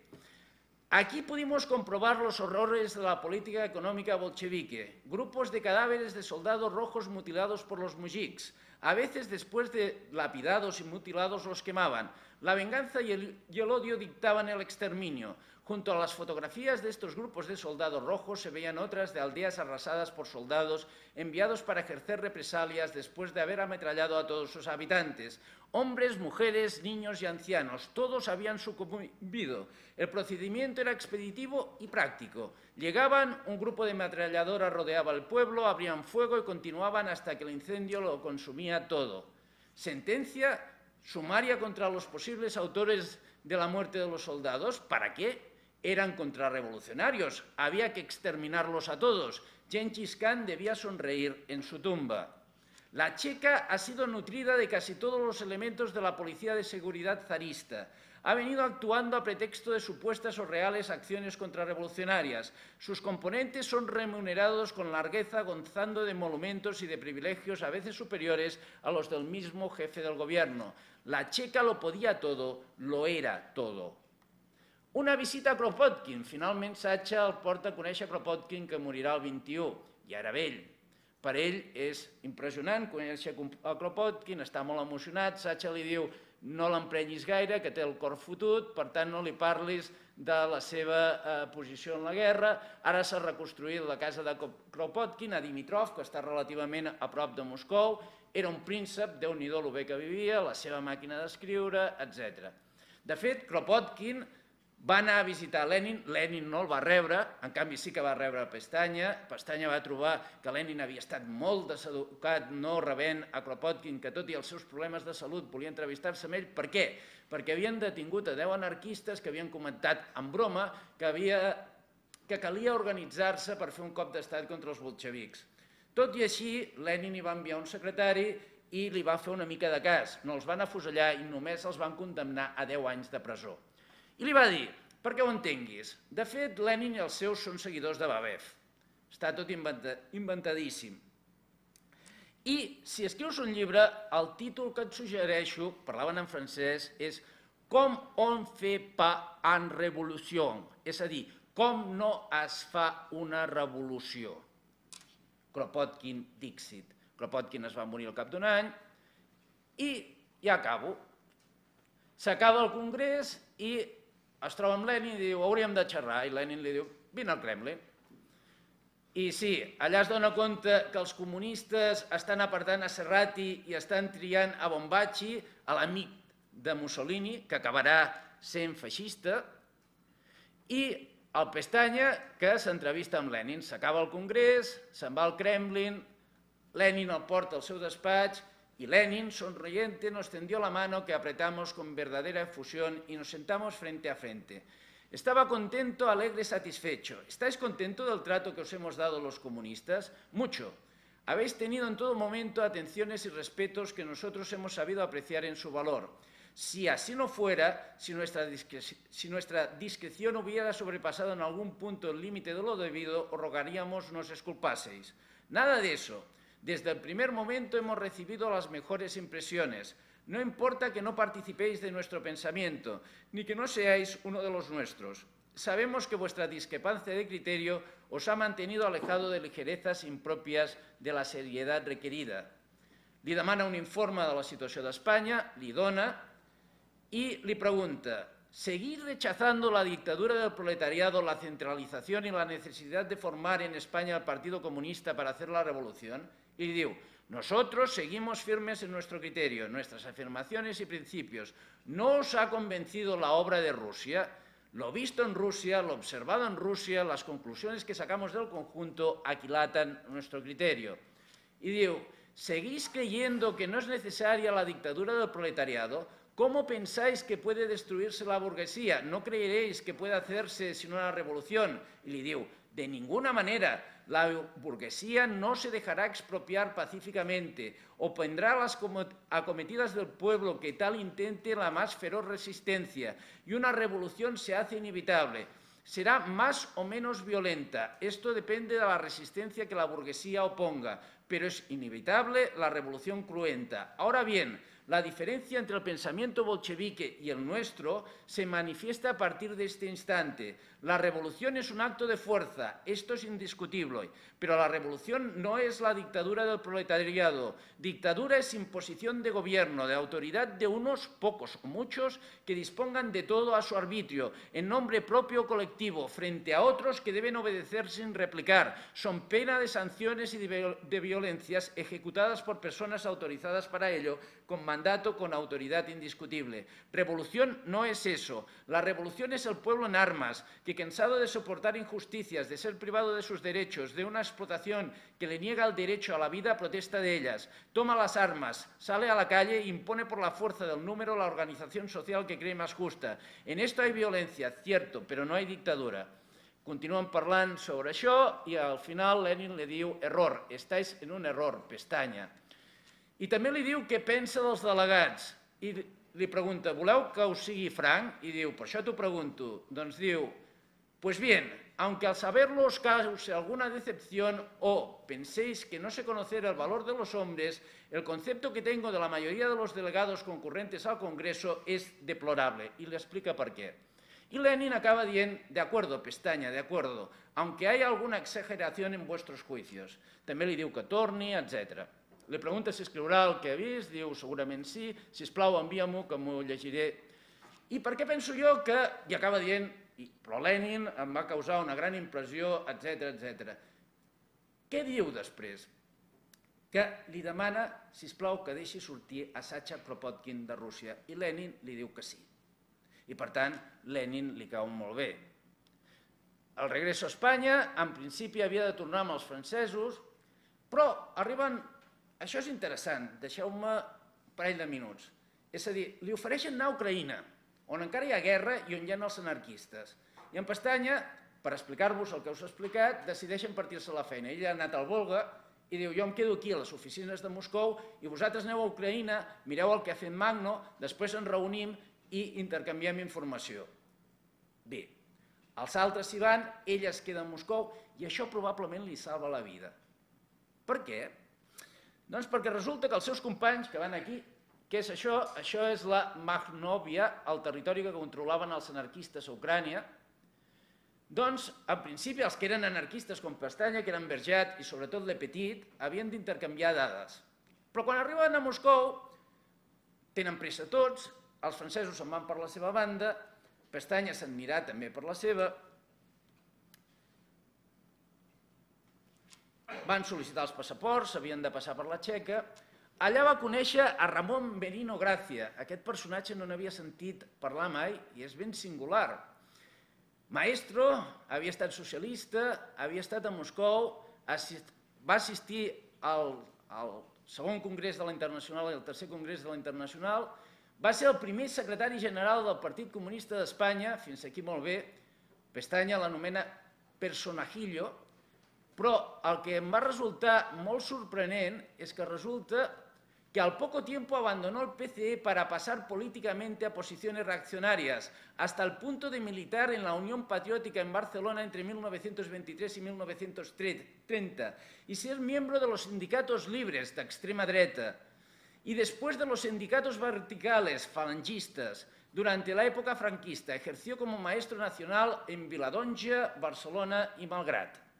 aquí pudimos comprobar los horrores de la política económica bolchevique, grupos de cadáveres de soldados rojos mutilados por los mujiks, a veces después de lapidados y mutilados los quemaban. La venganza y el, y el odio dictaban el exterminio. Junto a las fotografías de estos grupos de soldados rojos se veían otras de aldeas arrasadas por soldados enviados para ejercer represalias después de haber ametrallado a todos sus habitantes. Hombres, mujeres, niños y ancianos, todos habían sucumbido. El procedimiento era expeditivo y práctico. Llegaban, un grupo de ametralladoras rodeaba el pueblo, abrían fuego y continuaban hasta que el incendio lo consumía todo. Sentencia sumaria contra los posibles autores de la muerte de los soldados. ¿Para qué? Eran contrarrevolucionarios, había que exterminarlos a todos. Genghis Khan debía sonreír en su tumba. La Checa ha sido nutrida de casi todos los elementos de la policía de seguridad zarista. Ha venido actuando a pretexto de supuestas o reales acciones contrarrevolucionarias. Sus componentes son remunerados con largueza, gozando de emolumentos y de privilegios a veces superiores a los del mismo jefe del gobierno. La Checa lo podía todo, lo era todo. Una visita a Kropotkin. Finalment, Sacha el porta a conèixer Kropotkin, que morirà el vint-i-u, i ara vell. Per ell és impressionant conèixer a Kropotkin, està molt emocionat. Sacha li diu: no l'emprenyis gaire, que té el cor fotut, per tant no li parlis de la seva eh, posició en la guerra. Ara s'ha reconstruït la casa de Kropotkin a Dimitrov, que està relativament a prop de Moscou. Era un príncep, Déu-n'hi-do lo bé que vivia, la seva màquina d'escriure, etcètera. De fet, Kropotkin va anar a visitar Lenin, Lenin no el va rebre, en canvi sí que va rebre Pestanya. Pestanya va trobar que Lenin havia estat molt deseducat no rebent a Kropotkin, que tot i els seus problemes de salut volia entrevistar-se amb ell. Per què? Perquè havien detingut a deu anarquistes que havien comentat en broma que, havia, que calia organitzar-se per fer un cop d'estat contra els bolxevics. Tot i així, Lenin hi va enviar un secretari i li va fer una mica de cas. No els van afusellar i només els van condemnar a deu anys de presó. I li va dir, perquè ho entenguis, de fet, Lenin i els seus són seguidors de Babev. Està tot inventadíssim. I si escrius un llibre, el títol que et suggereixo, parlaven en francès, és Com on fait pas une révolution, és a dir, com no es fa una revolució. Kropotkin Dixit. Kropotkin es va morir al cap d'un any i ja acabo. S'acaba el congrés i es troba amb Lenin i diu, hauríem de xerrar, i Lenin li diu, vine al Kremlin. I sí, allà es dona compte que els comunistes estan apartant a Serrati i estan triant a Bombaci, a l'amic de Mussolini, que acabarà sent feixista, i el Pestanya, que s'entrevista amb Lenin. S'acaba el congrés, se'n va al Kremlin, Lenin el porta al seu despatx, y Lenin, sonriente, nos tendió la mano que apretamos con verdadera efusión y nos sentamos frente a frente. Estaba contento, alegre, satisfecho. ¿Estáis contento del trato que os hemos dado los comunistas? Mucho. Habéis tenido en todo momento atenciones y respetos que nosotros hemos sabido apreciar en su valor. Si así no fuera, si nuestra, discre- si nuestra discreción hubiera sobrepasado en algún punto el límite de lo debido, os rogaríamos nos exculpaseis. Nada de eso. Desde el primer momento hemos recibido las mejores impresiones. No importa que no participéis de nuestro pensamiento, ni que no seáis uno de los nuestros. Sabemos que vuestra discrepancia de criterio os ha mantenido alejado de ligerezas impropias de la seriedad requerida. Li demana un informe de la situació d'Espanya, li dona i li pregunta: ¿seguir rechazando la dictadura del proletariado, la centralización y la necesidad de formar en España el Partido Comunista para hacer la revolución? Y le digo, nosotros seguimos firmes en nuestro criterio, en nuestras afirmaciones y principios. ¿No os ha convencido la obra de Rusia? Lo visto en Rusia, lo observado en Rusia, las conclusiones que sacamos del conjunto aquilatan nuestro criterio. Y digo, ¿seguís creyendo que no es necesaria la dictadura del proletariado? ¿Cómo pensáis que puede destruirse la burguesía? ¿No creeréis que puede hacerse sin una revolución? Y le digo, de ninguna manera. La burguesía no se dejará expropiar pacíficamente, opondrá las acometidas del pueblo que tal intente la más feroz resistencia, y una revolución se hace inevitable. Será más o menos violenta. Esto depende de la resistencia que la burguesía oponga, pero es inevitable la revolución cruenta. Ahora bien, la diferencia entre el pensamiento bolchevique y el nuestro se manifiesta a partir de este instante. La revolución es un acto de fuerza, esto es indiscutible, pero la revolución no es la dictadura del proletariado. Dictadura es imposición de gobierno, de autoridad de unos pocos o muchos que dispongan de todo a su arbitrio, en nombre propio o colectivo, frente a otros que deben obedecer sin replicar. Son pena de sanciones y de violencias ejecutadas por personas autorizadas para ello, con mandato, con autoridad indiscutible. Revolución no es eso. La revolución es el pueblo en armas, que cansado de soportar injusticias, de ser privado de sus derechos, de una explotación que le niega el derecho a la vida, protesta de ellas. Toma las armas, sale a la calle e impone por la fuerza del número la organización social que cree más justa. En esto hay violencia, cierto, pero no hay dictadura. Continuen parlant sobre això i al final Lenin li diu error, estáis en un error, pestanya. I també li diu què pensa dels delegats i li pregunta, voleu que us sigui franc? I diu, per això t'ho pregunto. Doncs diu, pues bien, aunque al saberlo os cause alguna decepción o penséis que no sé conocer el valor de los hombres, el concepto que tengo de la mayoría de los delegados concurrentes al Congreso es deplorable. Y le explica por qué. Y Lenin acaba dient, de acuerdo, pestaña, de acuerdo, aunque hay alguna exageración en vuestros juicios. També li diu que torni, etcètera. Li pregunta si escriurà el que ha vist, diu segurament sí, sisplau envia-m'ho que m'ho llegiré. I per què penso jo que, i acaba dient, però Lenin em va causar una gran impressió, etcètera, etcètera. Què diu després? Que li demana, sisplau, que deixi sortir a Sacha Kropotkin de Rússia, i Lenin li diu que sí. I per tant, Lenin li cau molt bé. El regreso a Espanya, en principi havia de tornar amb els francesos, però arriben... Això és interessant, deixeu-me un parell de minuts. És a dir, li ofereixen anar a Ucraïna, on encara hi ha guerra i on hi ha els anarquistes. I en Pestanya, per explicar-vos el que us he explicat, decideixen partir-se la feina. Ell ha anat al Volga i diu, jo em quedo aquí a les oficines de Moscou i vosaltres aneu a Ucraïna, mireu el que ha fet Magno, després ens reunim i intercanviem informació. Bé, els altres s'hi van, ell es queda a Moscou i això probablement li salva la vida. Per què? Doncs perquè resulta que els seus companys que van aquí, què és això? Això és la Magnòvia, el territori que controlaven els anarquistes a Ucrània. Doncs, en principi, els que eren anarquistes com Pestanya, que eren Berjat i sobretot Le Petit, havien d'intercanviar dades. Però quan arriben a Moscou, tenen pressa tots, els francesos se'n van per la seva banda, Pestanya se'n anirà també per la seva, van sol·licitar els passaports, havien de passar per la Txeca. Allà va conèixer a Ramon Merino Gracia. Aquest personatge no n'havia sentit parlar mai i és ben singular. Maestro, havia estat socialista, havia estat a Moscou, va assistir al segon congrés de la Internacional i al tercer congrés de la Internacional, va ser el primer secretari general del Partit Comunista d'Espanya, fins aquí molt bé, Pestanya l'anomena personajillo, però el que em va resultar molt sorprenent és que resulta que al poco tiempo abandonó el P C E para pasar políticamente a posiciones reaccionarias, hasta el punto de militar en la Unión Patriótica en Barcelona entre mil novecientos veintitrés y mil novecientos treinta y ser miembro de los sindicatos libres de extrema derecha. Y después de los sindicatos verticales falangistas, durante la época franquista, ejerció como maestro nacional en Viladonja, Barcelona y Malgrat.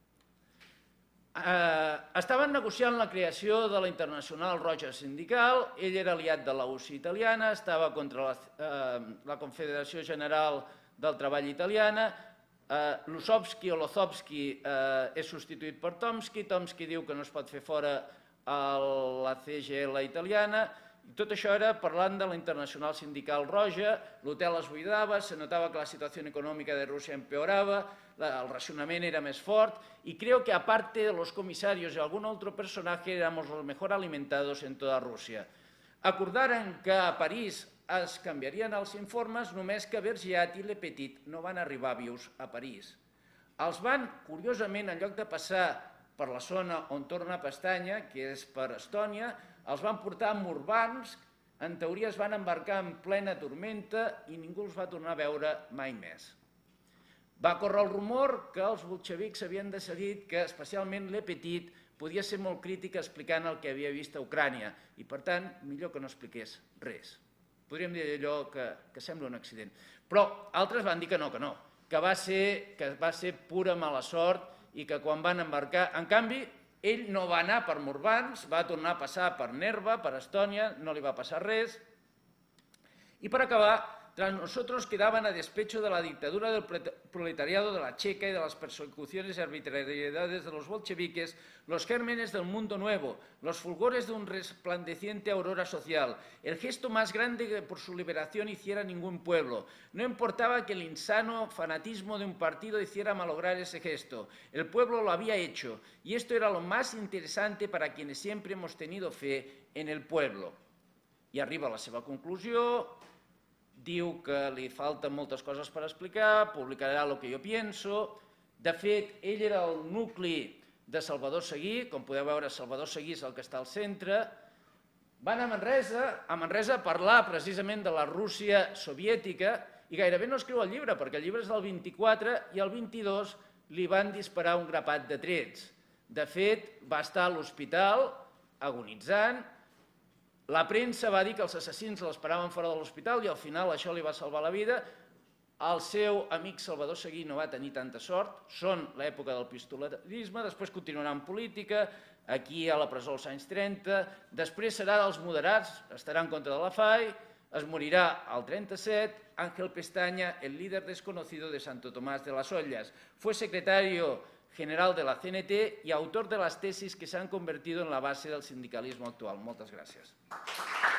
Estaven negociant la creació de la Internacional Roja Sindical, ell era aliat de la U C I italiana, estava contra la Confederació General del Treball italiana, Lusovsky o Lozovsky és substituït per Tomsky, Tomsky diu que no es pot fer fora la C G L italiana I tot això era parlant de la Internacional Sindical Roja, l'hotel es buidava, se notava que la situació econòmica de Rússia empeorava, el racionament era més fort, y creo que aparte de los comisarios y algún otro personaje, éramos los mejor alimentados en toda Rússia. Acordaren que a París es canviarien els informes, només que Bergiat i Le Petit no van arribar vius a París. Els van, curiosament, en lloc de passar per la zona on torna Pestanya, que és per Estònia, els van portar a Murmansk, en teoria es van embarcar en plena tormenta i ningú els va tornar a veure mai més. Va córrer el rumor que els bolxevics havien decidit que especialment Le Petit podia ser molt crític explicant el que havia vist a Ucrània i, per tant, millor que no expliqués res. Podríem dir allò que sembla un accident. Però altres van dir que no, que no, que va ser pura mala sort i que quan van embarcar... En canvi, ell no va anar per Murmansk, va tornar a passar per Nerva, per Estònia, no li va passar res. I per acabar, tras nosotros quedaban a despecho de la dictadura del proletariado de la Checa y de las persecuciones y arbitrariedades de los bolcheviques, los gérmenes del mundo nuevo, los fulgores de un resplandeciente aurora social, el gesto más grande que por su liberación hiciera ningún pueblo. No importaba que el insano fanatismo de un partido hiciera malograr ese gesto. El pueblo lo había hecho, y esto era lo más interesante para quienes siempre hemos tenido fe en el pueblo. I arriba a la seva conclusió, diu que li falten moltes coses per explicar, publicarà el que jo pienso. De fet, ell era el nucli de Salvador Seguí, com podeu veure, Salvador Seguí és el que està al centre. Van a Manresa, a Manresa a parlar precisament de la Rússia soviètica i gairebé no escriu el llibre, perquè el llibre és del vint-i-quatre i el vint-i-dos li van disparar un grapat de trets. De fet, va estar a l'hospital agonitzant. La premsa va dir que els assassins l'esperaven fora de l'hospital i al final això li va salvar la vida. El seu amic Salvador Seguí no va tenir tanta sort, són l'època del pistolerisme, després continuarà en política, aquí a la presó als anys trenta, després serà dels moderats, estarà en contra de la F A I, es morirà al trenta-set, Ángel Pestaña, el líder desconocido de Santo Tomás de las Ollas. Fue secretario general de la C N T y autor de las tesis que se han convertido en la base del sindicalismo actual. Moltes gràcies.